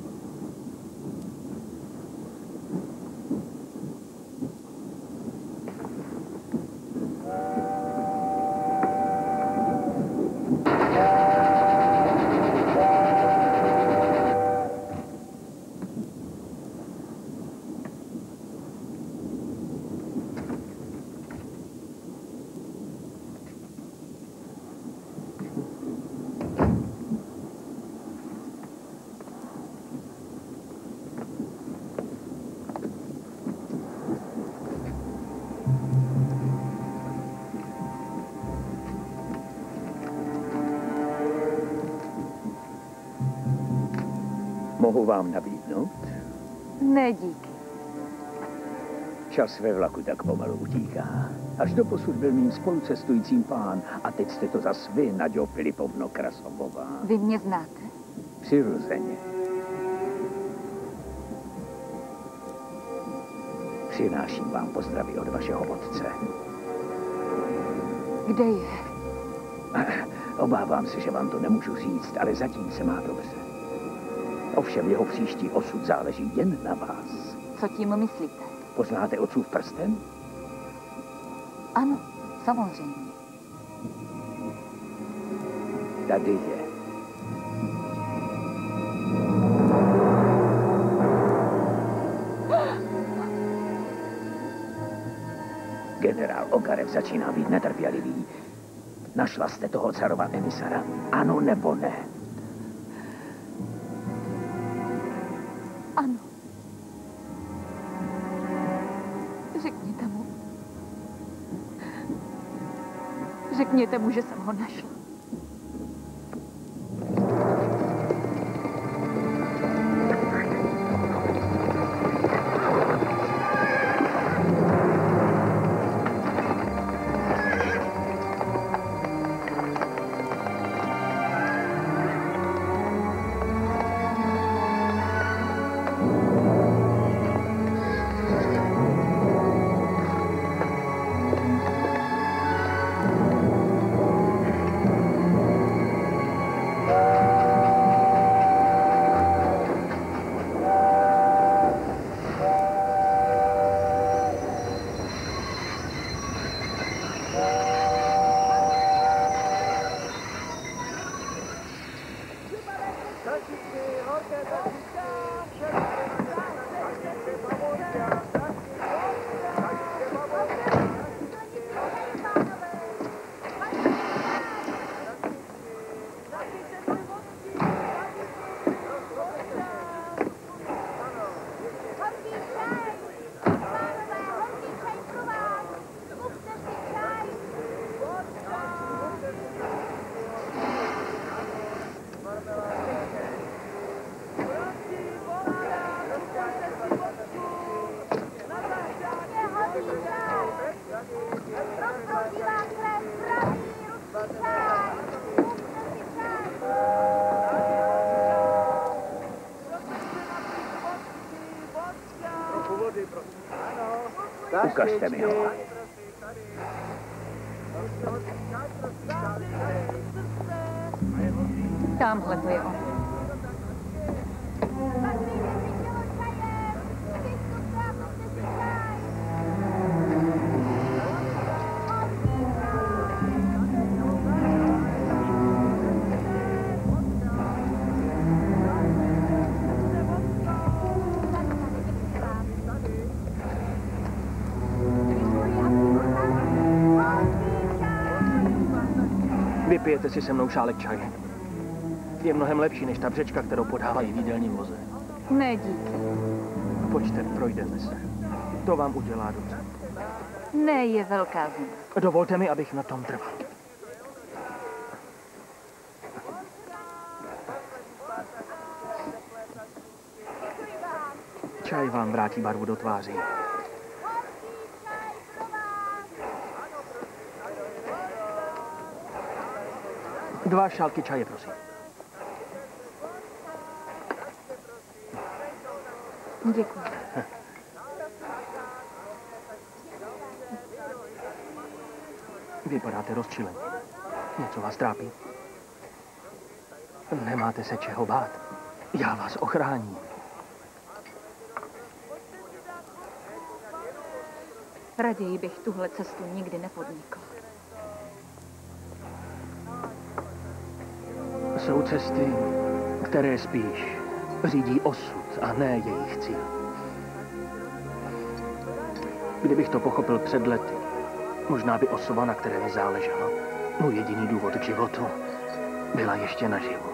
Mohu vám nabídnout? Ne, díky. Čas ve vlaku tak pomalu utíká. Až doposud byl mým spolucestujícím pán a teď jste to zas vy, Naďo Filipovno Krasovová. Vy mě znáte? Přirozeně. Přináším vám pozdravy od vašeho otce. Kde je? Obávám se, že vám to nemůžu říct, ale zatím se má dobře. Ovšem jeho příští osud záleží jen na vás. Co tím myslíte? Poznáte otcův prsten? Ano, samozřejmě. Tady je. Generál Ogarev začíná být netrpělivý. Našla jste toho carova emisara? Ano nebo ne? Ano. Řekněte mu. Řekněte mu, že jsem ho našla. Ukažte mi ho. Támhle to je on. Vypijete si se mnou šálek čaje. Je mnohem lepší než ta břečka, kterou podávají v jídelním voze. Ne, díky. Pojďte, projdeme se. To vám udělá dobře. Ne, je velká zima. Dovolte mi, abych na tom trval. Čaj vám vrátí barvu do tváří. Dva šálky čaje, prosím. Děkuji. Vypadáte rozčileně. Něco vás trápí? Nemáte se čeho bát. Já vás ochráním. Raději bych tuhle cestu nikdy nepodnikl. Jsou cesty, které spíš řídí osud a ne jejich cíl. Kdybych to pochopil před lety, možná by osoba, na které mi záleželo, můj jediný důvod k životu, byla ještě naživu.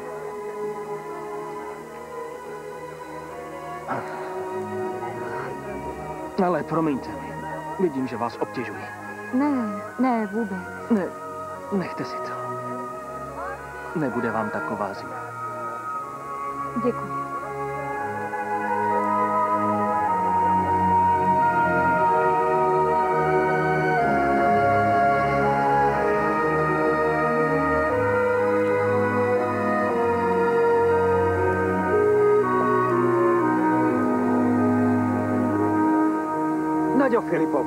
Ale promiňte mi, vidím, že vás obtěžuji. Ne, ne, vůbec. Ne, nechte si to. Nebude vám taková zima. Děkuji. Naďo Filipov.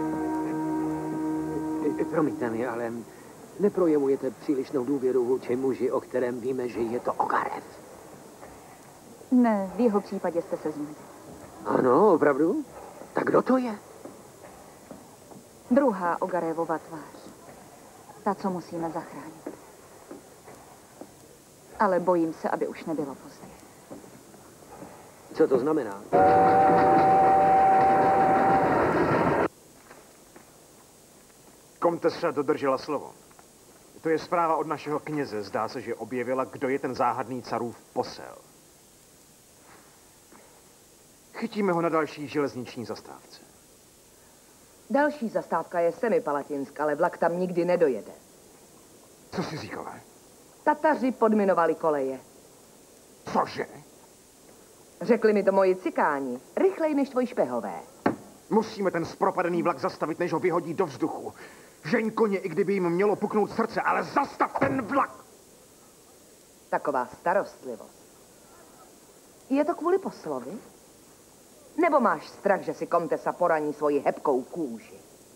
Promiňte mi, ale neprojevujete přílišnou důvěru vůči muži, o kterém víme, že je to Ogarev. Ne, v jeho případě jste se zmínil. Ano, opravdu? Tak kdo to je? Druhá Ogarevova tvář. Ta, co musíme zachránit. Ale bojím se, aby už nebylo pozdě. Co to znamená? Komtesa dodržela slovo. To je zpráva od našeho kněze. Zdá se, že objevila, kdo je ten záhadný carův posel. Chytíme ho na další železniční zastávce. Další zastávka je Semipalatinsk, ale vlak tam nikdy nedojede. Co si říkala? Tataři podminovali koleje. Cože? Řekli mi to moji cikáni. Rychleji než tvoji špehové. Musíme ten zpropadený vlak zastavit, než ho vyhodí do vzduchu. Žeň koně, i kdyby jim mělo puknout srdce, ale zastav ten vlak! Taková starostlivost. Je to kvůli poslovi? Nebo máš strach, že si komtesa poraní svoji hebkou kůži?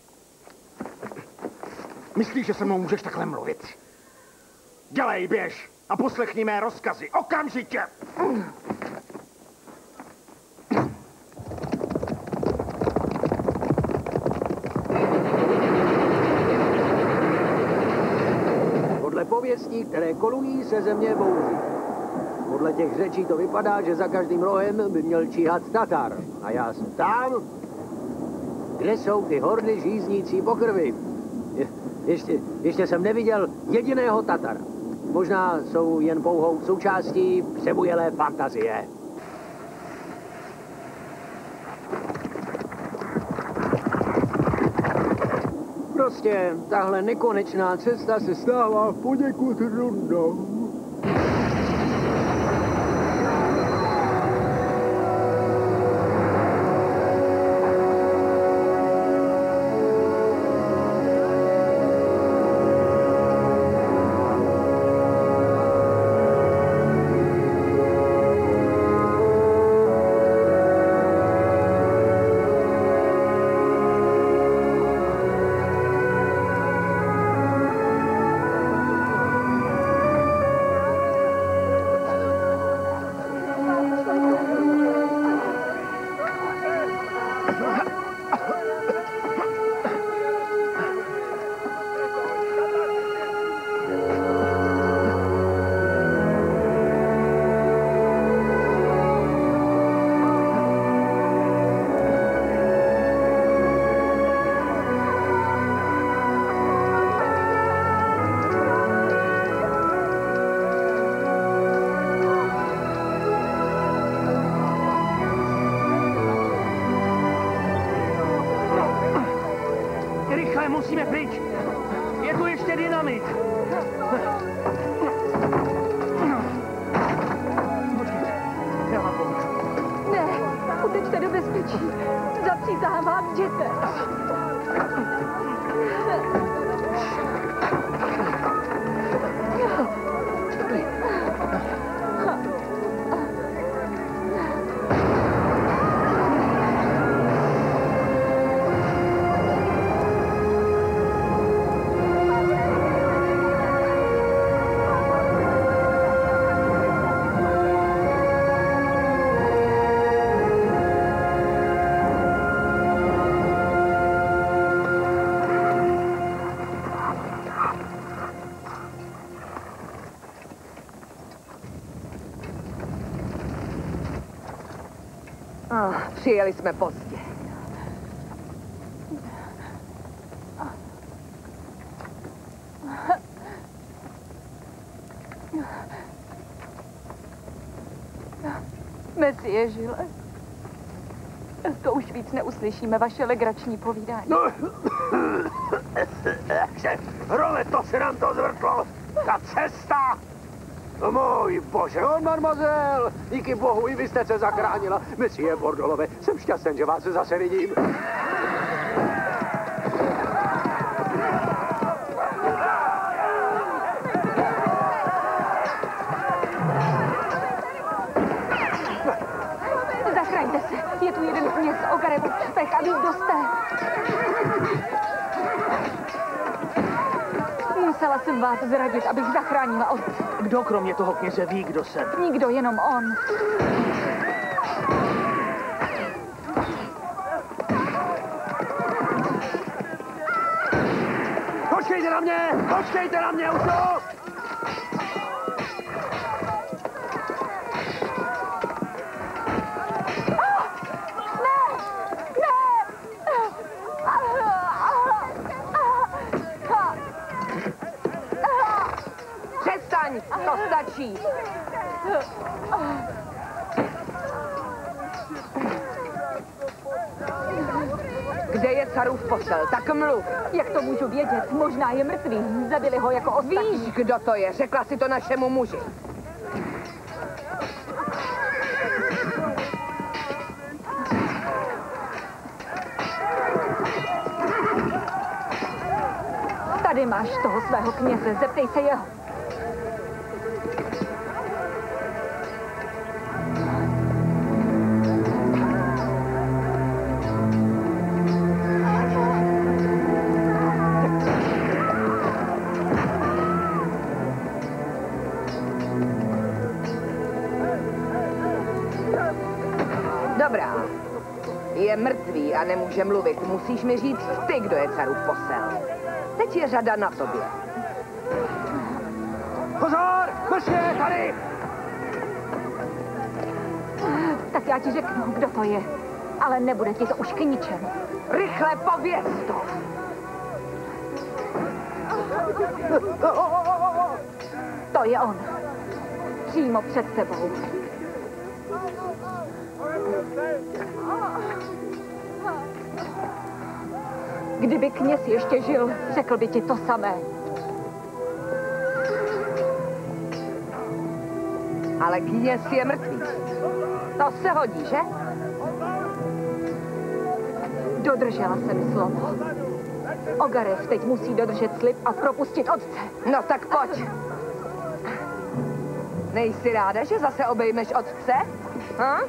Myslíš, že se mnou můžeš takhle mluvit? Dělej, běž a poslechni mé rozkazy. Okamžitě! Podle pověstí, které kolují, se země bouří. Podle těch řečí to vypadá, že za každým rohem by měl číhat Tatar. A já se ptám, kde jsou ty hordy žíznící po krvi? Je, ještě, ještě jsem neviděl jediného Tatara. Možná jsou jen pouhou součástí přebujelé fantazie. Prostě tahle nekonečná cesta se stává poněkud nudnou. Oh, přijeli jsme pozdě. Messie žile. To už víc neuslyšíme vaše legrační povídání. No. Role, to se nám to zvrtlo. Ta cesta. No můj bože, on, mademoiselle. Díky bohu, i vy jste se zachránila. Messie Bordolové, jsem šťastný, že vás zase vidím. Zachraňte se, je tu jeden kněz Ogarev špech a ví, kdo jste. Musela jsem vás zradit, abych zachránila otce. Kdo kromě toho kněze ví, kdo jsem? Nikdo, jenom on. Počkejte na mě! Počkejte na mě, už to! Přestaň, to stačí. Kde je carův posel? Tak mluv. Jak to můžu vědět? Možná je mrtvý. Zabili ho jako ostatní. Víš, kdo to je? Řekla si to našemu muži. Tady máš toho svého kněze, zeptej se jeho. Dobrá. Je mrtvý a nemůže mluvit. Musíš mi říct ty, kdo je carův posel. Teď je řada na tobě. Pozor! Messie, tady! Tak já ti řeknu, kdo to je. Ale nebude ti to už k ničemu. Rychle pověz to! To je on. Přímo před tebou. Kdyby kněz ještě žil, řekl by ti to samé. Ale kněz je mrtvý. To se hodí, že? Dodržela jsem slovo. Ogarev teď musí dodržet slib a propustit otce. No tak pojď. Nejsi ráda, že zase obejmeš otce? Ha?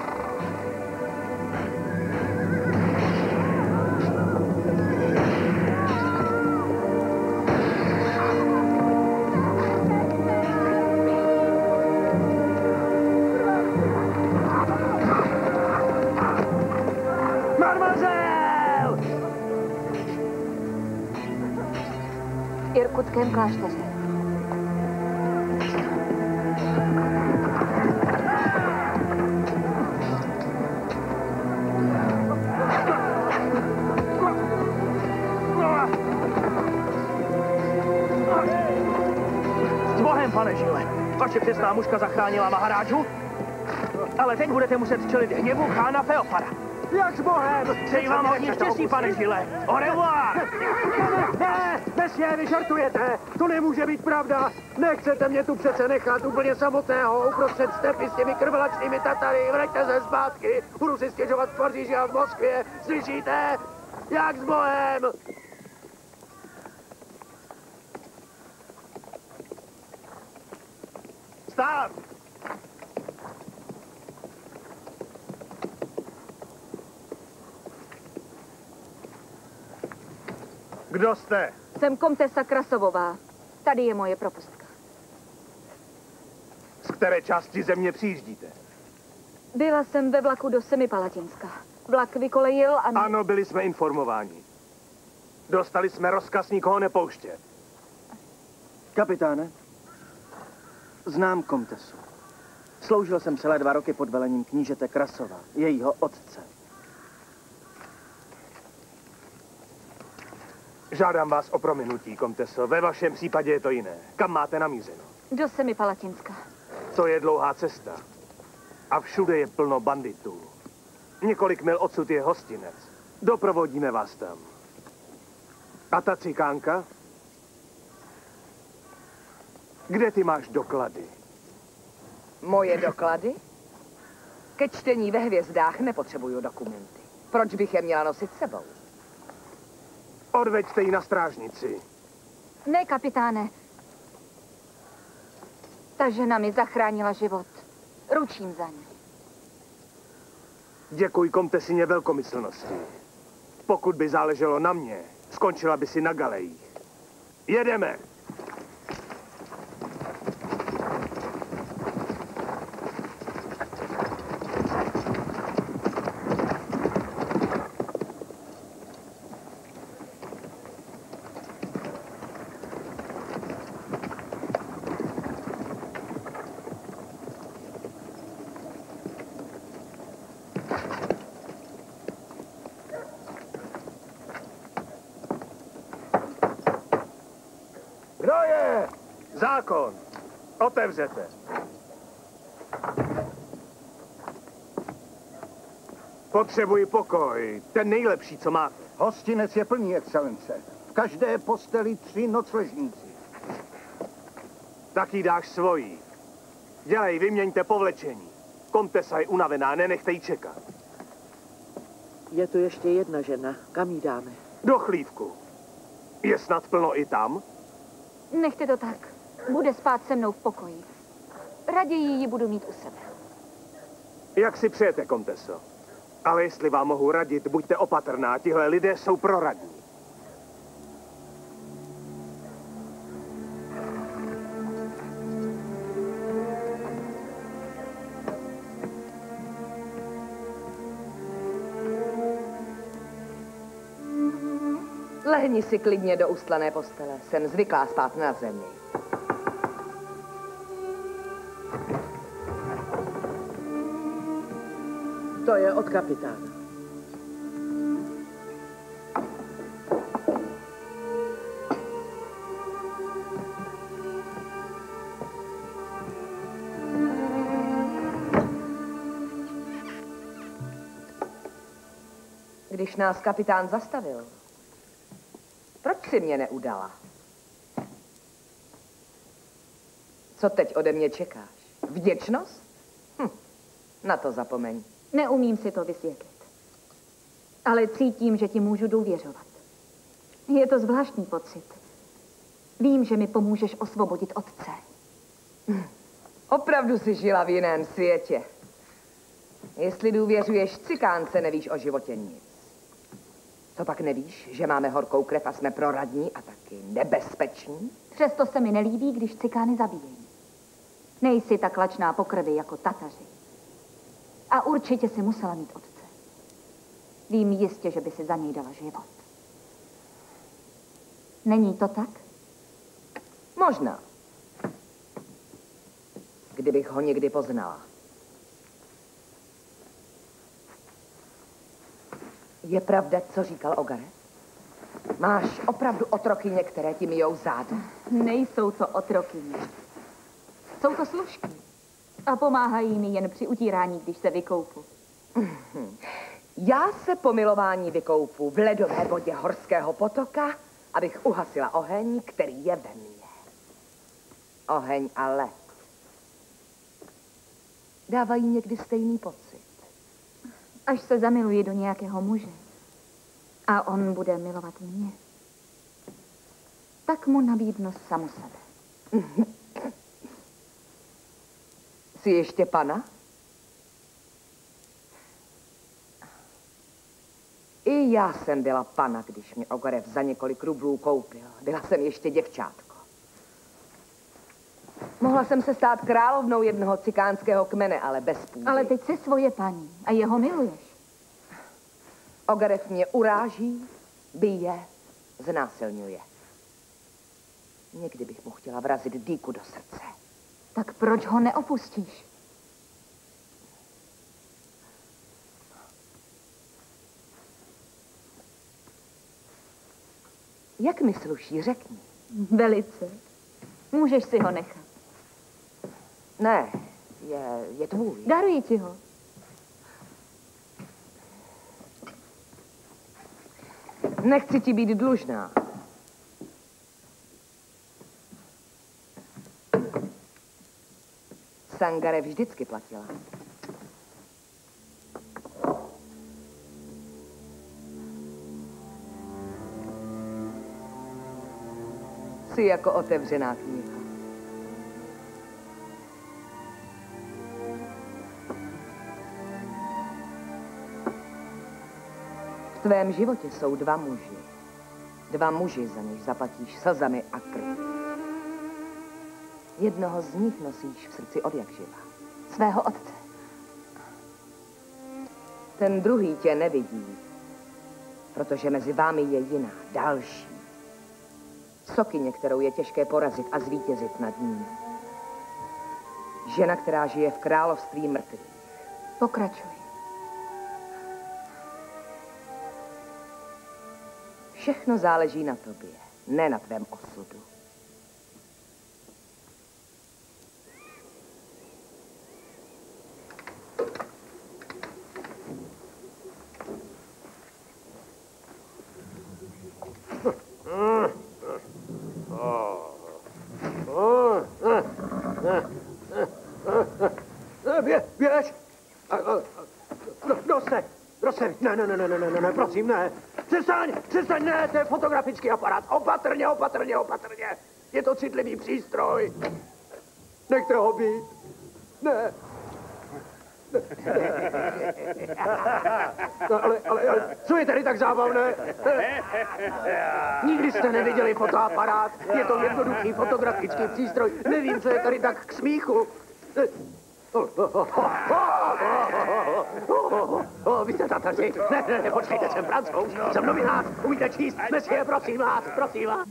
V irkutském klášteře. S Bohem, pane Žile. Vaše přesná mužka zachránila Maharádžu, ale teď budete muset čelit hněvu chána Feofara. Jak s Bohem? Přeji vám hodně štěstí, pane Žile. Au revoir! Ne, Messie, vy žartujete. To nemůže být pravda. Nechcete mě tu přece nechat úplně samotného uprostřed stepy s těmi krvelačnými Tatary. Vraťte se zpátky. Budu si stěžovat v Paříži a v Moskvě. Slyšíte? Jak s Bohem? Stát! Kdo jste? Jsem komtesa Krasovová. Tady je moje propustka. Z které části země přijíždíte? Byla jsem ve vlaku do Semipalatinska. Vlak vykolejil a... Ne... Ano, byli jsme informováni. Dostali jsme rozkaz nikoho nepouštět. Kapitáne, znám komtesu. Sloužil jsem celé dva roky pod velením knížete Krasova, jejího otce. Žádám vás o prominutí, komteso. Ve vašem případě je to jiné. Kam máte namířeno? Do Semipalatinska. To je dlouhá cesta. A všude je plno banditů. Několik mil odsud je hostinec. Doprovodíme vás tam. A ta cikánka? Kde ty máš doklady? Moje doklady? Ke čtení ve hvězdách nepotřebuju dokumenty. Proč bych je měla nosit sebou? Odveďte ji na strážnici. Ne, kapitáne. Ta žena mi zachránila život. Ručím za ní. Děkuji komtesině velkomyslnosti. Pokud by záleželo na mě, skončila by si na galejích. Jedeme! Kdo je? Zákon. Otevřete. Potřebuji pokoj. Ten nejlepší, co máte. Hostinec je plný, excelence. V každé posteli tři nocležníci. Tak jí dáš svojí. Dělej, vyměňte povlečení. Komtesa je unavená, nenechte jí čekat. Je tu ještě jedna žena. Kam jí dáme? Do chlívku. Je snad plno i tam? Nechte to tak. Bude spát se mnou v pokoji. Raději ji budu mít u sebe. Jak si přejete, komteso. Ale jestli vám mohu radit, buďte opatrná. Tihle lidé jsou proradní. Lehni si klidně do ustlané postele. Jsem zvyklá spát na zemi. To je od kapitána. Když nás kapitán zastavil, proč si mě neudala? Co teď ode mě čekáš? Vděčnost? Hm, na to zapomeň. Neumím si to vysvětlit. Ale cítím, že ti můžu důvěřovat. Je to zvláštní pocit. Vím, že mi pomůžeš osvobodit otce. Hm. Opravdu jsi žila v jiném světě. Jestli důvěřuješ cikánce, nevíš o životě nic. To pak nevíš, že máme horkou krev a jsme proradní a taky nebezpeční? Přesto se mi nelíbí, když cikány zabíjejí. Nejsi tak lačná po krvi jako Tataři. A určitě si musela mít otce. Vím jistě, že by si za něj dala život. Není to tak? Možná. Kdybych ho někdy poznala. Je pravda, co říkal Ogarev? Máš opravdu otrokyně, které ti myjou záda? Nejsou to otrokyně. Jsou to služky. A pomáhají mi jen při utírání, když se vykoupu. Já se po milování vykoupu v ledové vodě horského potoka, abych uhasila oheň, který je ve mně. Oheň a led. Dávají někdy stejný pocit. Až se zamiluji do nějakého muže a on bude milovat mě, tak mu nabídnu samu sebe. Jsi ještě pana? I já jsem byla pana, když mě Ogarev za několik rublů koupil. Byla jsem ještě děvčátko. Mohla jsem se stát královnou jednoho cikánského kmene, ale bez půdy. Ale teď jsi svoje paní a jeho miluješ. Ogarev mě uráží, bije, znásilňuje. Někdy bych mu chtěla vrazit dýku do srdce. Tak proč ho neopustíš? Jak mi sluší, řekni. Velice. Můžeš si ho nechat. Ne, je, je tvůj. Daruji ti ho. Nechci ti být dlužná. Sangare vždycky platila. Jsi jako otevřená kniha. V tvém životě jsou dva muži. Dva muži, za něž zaplatíš slzami a krví. Jednoho z nich nosíš v srdci od jak živa. Svého otce. Ten druhý tě nevidí, protože mezi vámi je jiná, další. Sokyně, kterou je těžké porazit a zvítězit nad ní. Žena, která žije v království mrtvých. Pokračuj. Všechno záleží na tobě, ne na tvém osudu. Bě, běž! Roste, roste, ne, ne, ne, ne, ne, ne, ne, prosím, ne. Přestaň, přestaň, ne, to je fotografický aparát. Opatrně, opatrně, opatrně. Je to citlivý přístroj. Nechte ho být. Ne. No, ale, ale, ale, co je tady tak zábavné? Nikdy jste neviděli fotoaparát. Je to jednoduchý fotografický přístroj. Nevím, co je tady tak k smíchu. Vy jste Tataři. Ne, ne, ne, počkejte, jsem Francouz. Jsem novinář. Umíte číst? Mesie, prosím vás, prosím vás.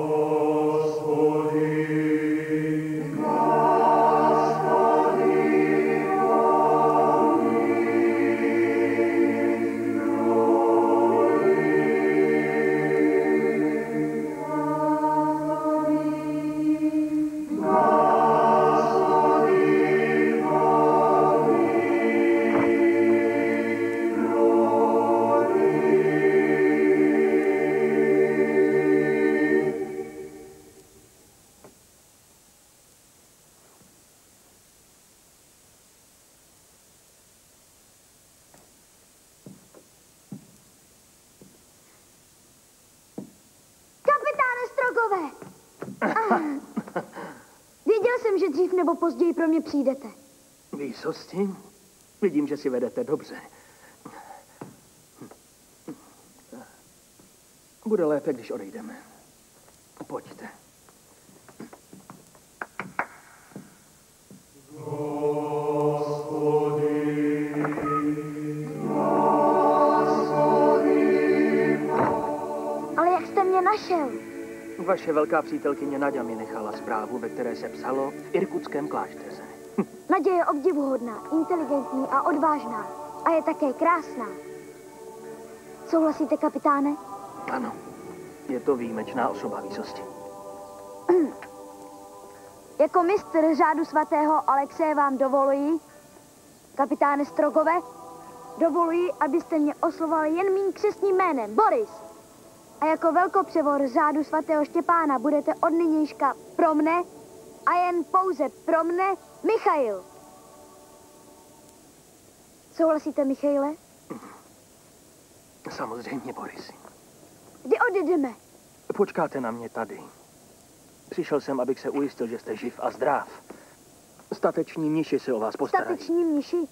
Věděl jsem, že dřív nebo později pro mě přijdete. Výsosti? Vidím, že si vedete dobře. Bude lépe, když odejdeme. Pojďte. Ale jak jste mě našel? Vaše velká přítelkyně Naďa mi nechala zprávu, ve které se psalo v irkutském klášteře. Naděje je obdivuhodná, inteligentní a odvážná. A je také krásná. Souhlasíte, kapitáne? Ano, je to výjimečná osoba, výsosti. Jako mistr řádu svatého Alexeje vám dovoluji, kapitáne Strogové, dovoluji, abyste mě oslovovali jen mým křestním jménem, Boris. A jako velkopřevor řádu svatého Štěpána budete od nynějška pro mne a jen pouze pro mne Michail. Souhlasíte, Michaile? Samozřejmě, Borisi. Kdy odjedeme? Počkáte na mě tady. Přišel jsem, abych se ujistil, že jste živ a zdrav. Stateční mniši se o vás postarají. Stateční mniši?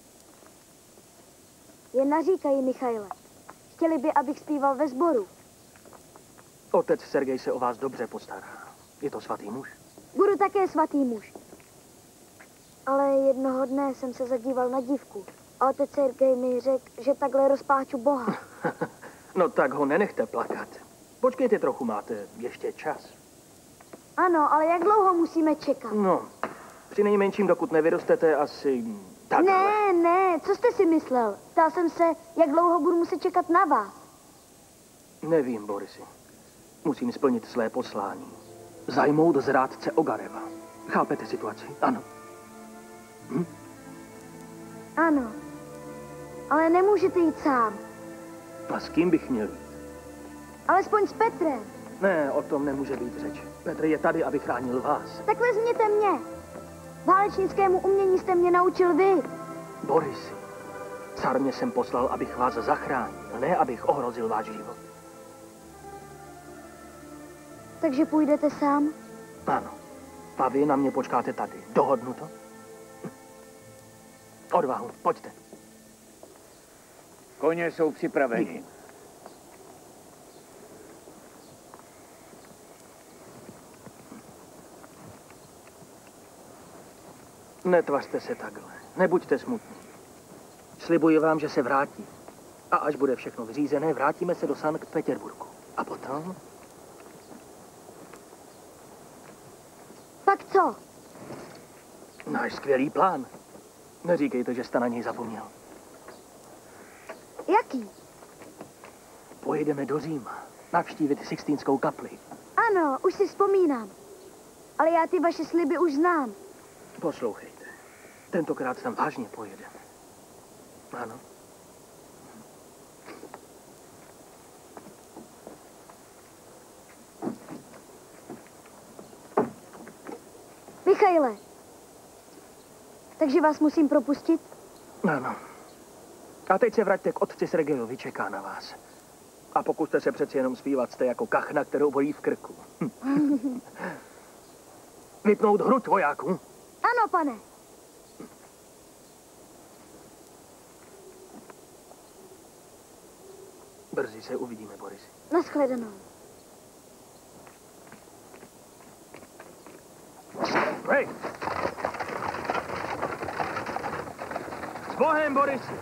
Jen naříkají, Michaile. Chtěli by, abych zpíval ve sboru. Otec Sergej se o vás dobře postará. Je to svatý muž. Budu také svatý muž. Ale jednoho dne jsem se zadíval na dívku. A otec Sergej mi řekl, že takhle rozpáču Boha. No tak ho nenechte plakat. Počkejte trochu, máte ještě čas. Ano, ale jak dlouho musíme čekat? No, při nejmenším, dokud nevyrostete, asi takhle. Ne, ne, co jste si myslel? Ptal jsem se, jak dlouho budu muset čekat na vás. Nevím, Borisi. Musím splnit své poslání. Zajmout zrádce Ogareva. Chápete situaci? Ano. Hm? Ano. Ale nemůžete jít sám. A s kým bych měl jít? Alespoň s Petrem. Ne, o tom nemůže být řeč. Petr je tady, aby chránil vás. Tak vezměte mě. Válečnickému umění jste mě naučil vy. Borisi, car mě jsem poslal, abych vás zachránil, ne abych ohrozil váš život. Takže půjdete sám? Ano. A vy na mě počkáte tady. Dohodnu to? Odvahu, pojďte. Koně jsou připraveni. Netvařte se takhle. Nebuďte smutní. Slibuji vám, že se vrátí. A až bude všechno vyřízené, vrátíme se do Sankt Petěrburgu. A potom? Pak co? Náš skvělý plán. Neříkejte, že jste na něj zapomněl. Jaký? Pojedeme do Říma. Navštívit Sixtínskou kapli. Ano, už si vzpomínám. Ale já ty vaše sliby už znám. Poslouchejte. Tentokrát tam vážně pojedeme. Ano. Michaile. Takže vás musím propustit? Ano. A teď se vraťte k otci Sergejovi, čeká na vás. A pokuste se přeci jenom zpívat, jste jako kachna, kterou bolí v krku. Hm. Vypnout hruď vojáků. Ano, pane. Brzy se uvidíme, Boris. Naschledanou. Hej! S Bohem, Borisi!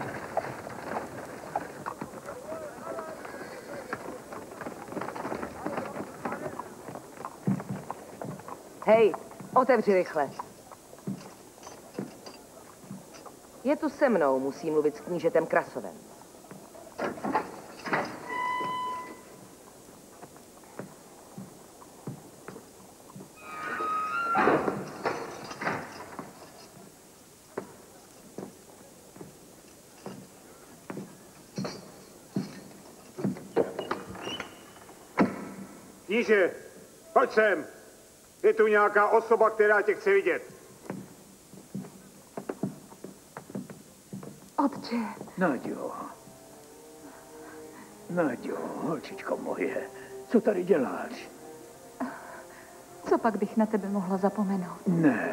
Hej, otevři rychle. Je tu se mnou, musí mluvit s knížetem Krasovem. Kníže, pojď sem. Je tu nějaká osoba, která tě chce vidět. Otče. Naďo. Naďo, holčičko moje, co tady děláš? Co pak bych na tebe mohla zapomenout? Ne.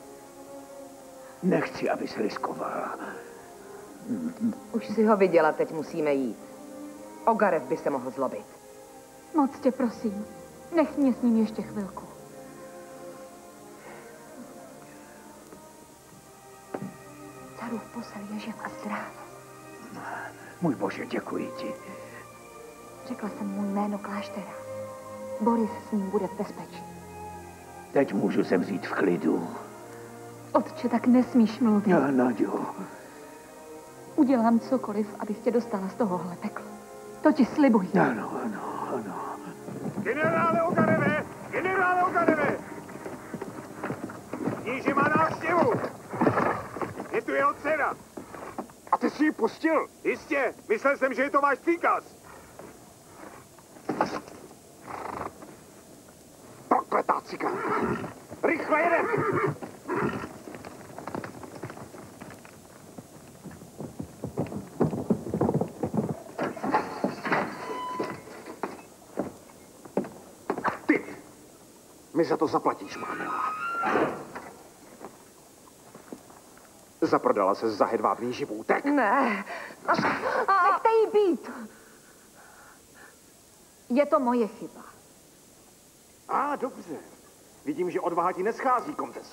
Nechci, abys riskovala. Už si ho viděla, teď musíme jít. Ogarev by se mohl zlobit. Moc tě prosím, nech mě s ním ještě chvilku. Carův posel je živ a zdráv. Můj bože, děkuji ti. Řekla jsem mu jméno kláštera. Boris s ním bude v bezpečí. Teď můžu zemřít v klidu. Otče, tak nesmíš mluvit. Já, Naďo. Udělám cokoliv, abych tě dostala z tohohle pekla. To ti slibuji. Ano, ano, ano. Generále Ogareve! Generále Ogareve! Kníže má návštěvu! Je tu jeho dcera! A ty jsi ji pustil? Jistě, myslel jsem, že je to váš příkaz. Prokletá cikánka! Rychle jedem! Ty! Mi za to zaplatíš, má milá. Zaprodala se za hedvábný živůtek? Ne. Nechte jí být. Je to moje chyba. A, dobře. Vidím, že odvaha ti neschází, komteso.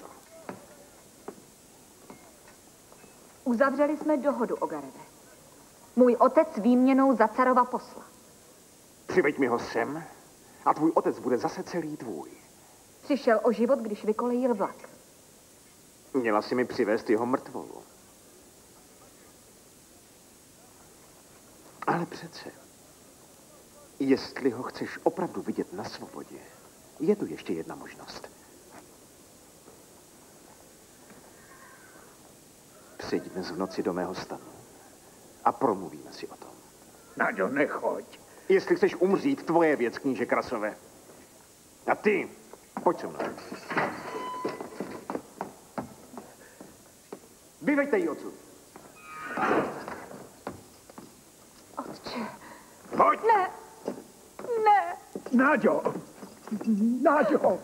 Uzavřeli jsme dohodu, Ogareve. Můj otec výměnou za carova posla. Přiveď mi ho sem a tvůj otec bude zase celý tvůj. Přišel o život, když vykolejil vlak. Měla si mi přivést jeho mrtvolu. Ale přece. Jestli ho chceš opravdu vidět na svobodě, je tu ještě jedna možnost. Přijď dnes v noci do mého stanu a promluvíme si o tom. Naďo, nechoď. Jestli chceš umřít, tvoje věc, kníže Krasové. A ty, pojď se mnou. Vyveďte ji odsud. Otče. Pojď. Ne. Ne. Náďo. Náďo.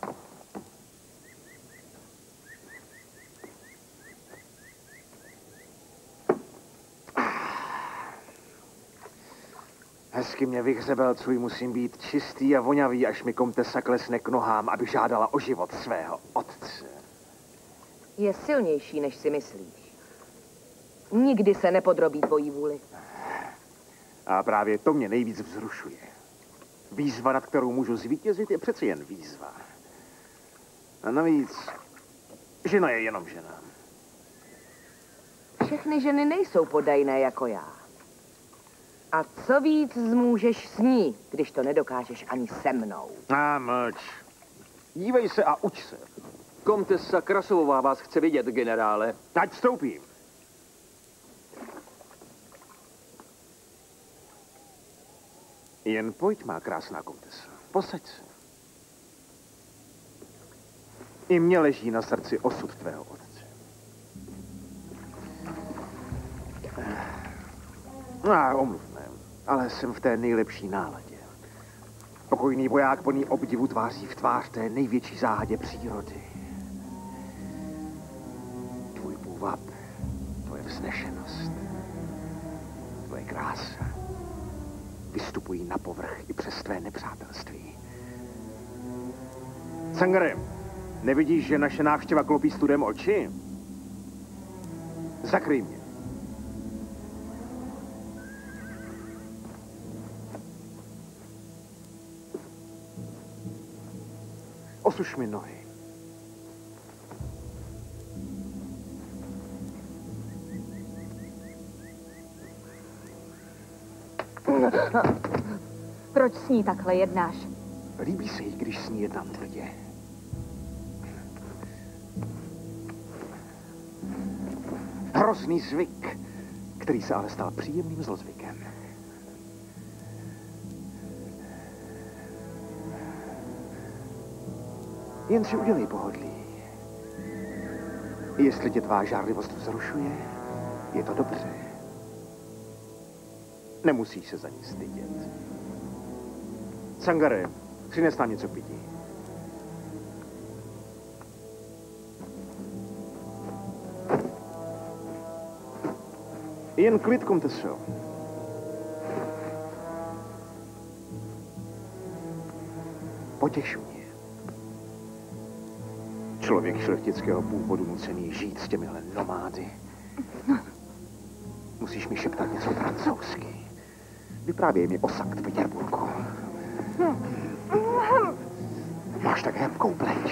Hezky mě vyhřebel, cuj, musím být čistý a vonavý, až mi komtesa klesne k nohám, aby žádala o život svého otce. Je silnější, než si myslíš. Nikdy se nepodrobí tvojí vůli. A právě to mě nejvíc vzrušuje. Výzva, nad kterou můžu zvítězit, je přeci jen výzva. A navíc, žena je jenom žena. Všechny ženy nejsou podajné jako já. A co víc zmůžeš s ní, když to nedokážeš ani se mnou? A mlč. Dívej se a uč se. Komtesa Krasovová vás chce vidět, generále. Ať vstoupím. Jen pojď, má krásná komtesa. Posaď se. I mně leží na srdci osud tvého otce. No, omluvme, ale jsem v té nejlepší náladě. Pokojný voják plný obdivu tváří v tvář té největší záhadě přírody. Tvůj půvab, tvoje vznešenost, tvoje krása vystupují na povrch i přes tvé nepřátelství. Sangare, nevidíš, že naše návštěva klopí studem oči? Zakryj mě. Osuš mi nohy. Proč s ní takhle jednáš? Líbí se jí, když s ní jednám tvrdě. Hrozný zvyk, který se ale stal příjemným zlozvykem. Jen si udělej pohodlí. Jestli tě tvá žárlivost vzrušuje, je to dobře. Nemusíš se za ní stydět. Sangare, přines nám něco pití. Jen klid, komteso. Potěš mě. Člověk šlechtického původu nucený žít s těmihle nomády. Musíš mi šeptat něco francouzsky. Vyprávěj mi o Sankt Petěrburku. Máš tak hebkou pleť.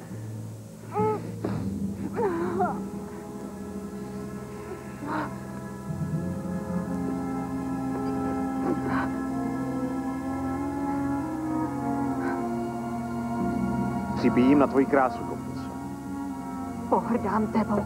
Přibíjím na tvoji krásu, kompico. Pohrdám tebou.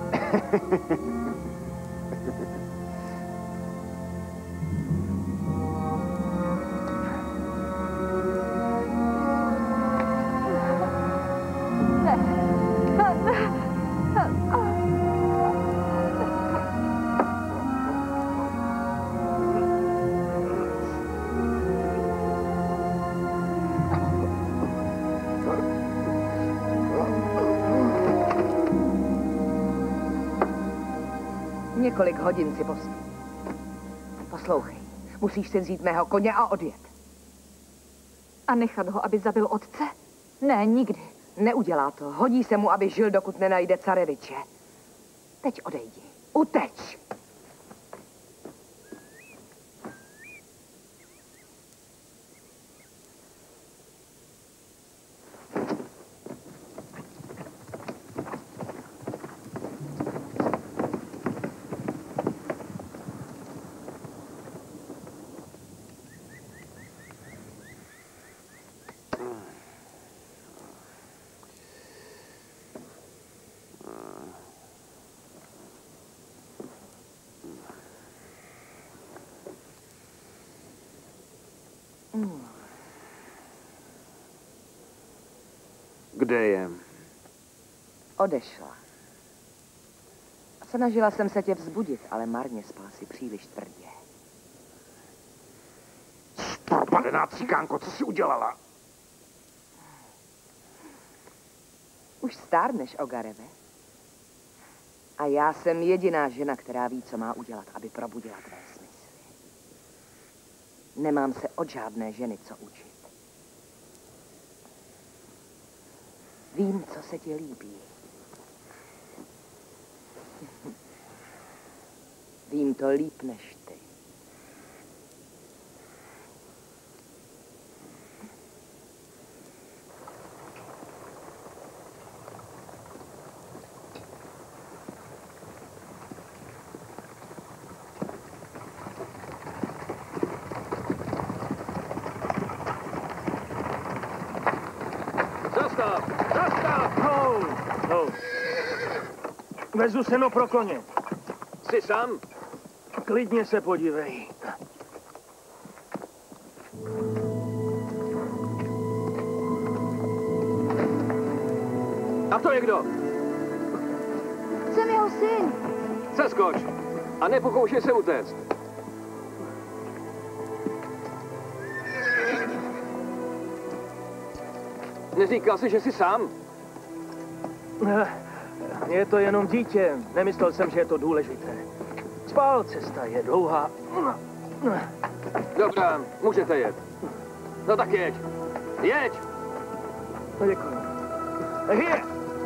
Několik hodin si pospí. Poslouchej, musíš si vzít mého koně a odjet. A nechat ho, aby zabil otce? Ne, nikdy. Neudělá to. Hodí se mu, aby žil, dokud nenajde careviče. Teď odejdi. Uteč! Kde je? Odešla. Snažila jsem se tě vzbudit, ale marně, spal si příliš tvrdě. Propadená cikánko, co jsi udělala? Už stárneš, Ogareve. A já jsem jediná žena, která ví, co má udělat, aby probudila tvé smysly. Nemám se od žádné ženy co učit. Vím, co se ti líbí. Vím to líp než ty. Zastav! Zastav! Hou! Hou! Vezu seno pro koně. Jsi sám? Klidně se podívej. A to je kdo? Jsem jeho syn. Seskoč a nepokoušej se utéct. Neříkal jsi, že jsi sám? Je to jenom dítě. Nemyslel jsem, že je to důležité. Spál, cesta je dlouhá. Dobrá, můžete jet. No tak jeď. Jeď! No děkuji. Hier!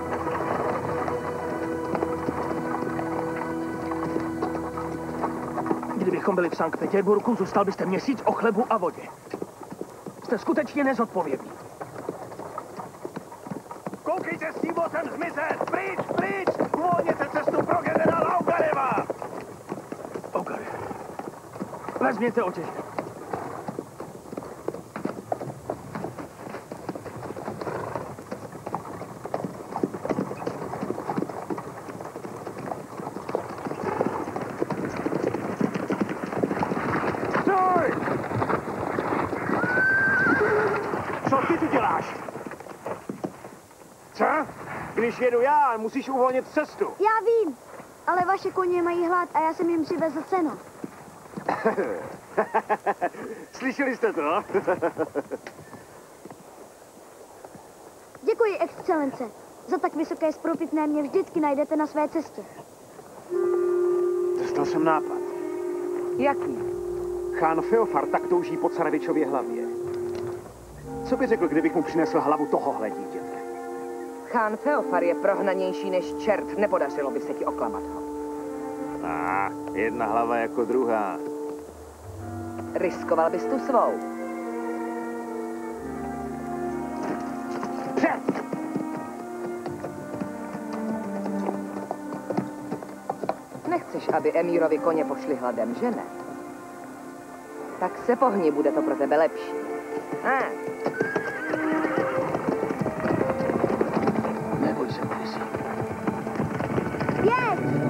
Kdybychom byli v Sankt Petěrburku, zůstal byste měsíc o chlebu a vodě. Jste skutečně nezodpovědný. Koukejte s tím vozem zmizet! Pryč, pryč! Uvolněte cestu pro generála Ogareva! Ogarev. Vezměte otěže. Stoj! Co ty tu děláš? Co? Když jedu já, musíš uvolnit cestu. Já vím, ale vaše koně mají hlad a já jsem jim přivezl seno. Slyšeli jste to? Děkuji, excelence. Za tak vysoké spropitné mě vždycky najdete na své cestě. Dostal jsem nápad. Jaký? Chán Feofar tak touží po Carevičově hlavě. Co by řekl, kdybych mu přinesl hlavu tohohle dítěte? Chán Feofar je prohnanější než čert. Nepodařilo by se ti oklamat ho. A jedna hlava jako druhá. Riskoval bys tu svou. Nechceš, aby Emírovi koně pošli hladem, že ne? Tak se pohni, bude to pro tebe lepší. Ah. Neboj se, Borisy. Jeď!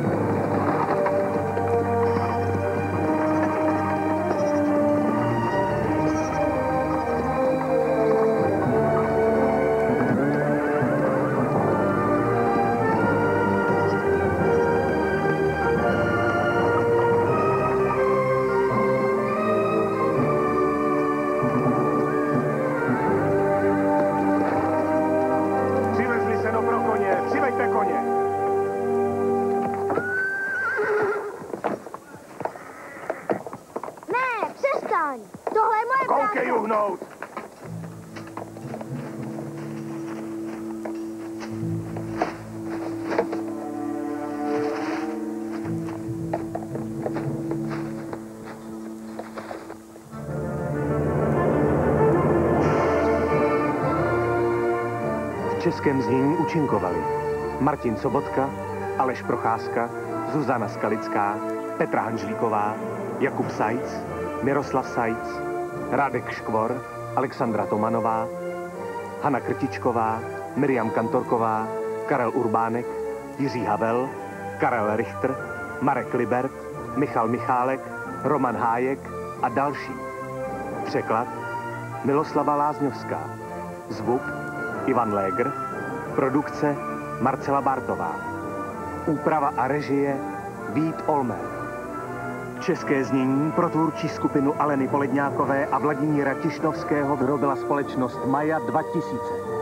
V českém znění účinkovali Martin Sobotka, Aleš Procházka, Zuzana Skalická, Petra Hanžlíková, Jakub Sajc, Miroslav Sajc, Radek Škvor, Alexandra Tomanová, Hana Krtičková, Miriam Kantorková, Karel Urbánek, Jiří Havel, Karel Richter, Marek Libert, Michal Michálek, Roman Hájek a další. Překlad Miloslava Lázňovská. Zvuk Ivan Léger, produkce Marcela Bartová, úprava a režie Vít Olmer. České znění pro tvůrčí skupinu Aleny Poledňákové a Vladimíra Tišnovského vyrobila společnost Maja dva tisíce.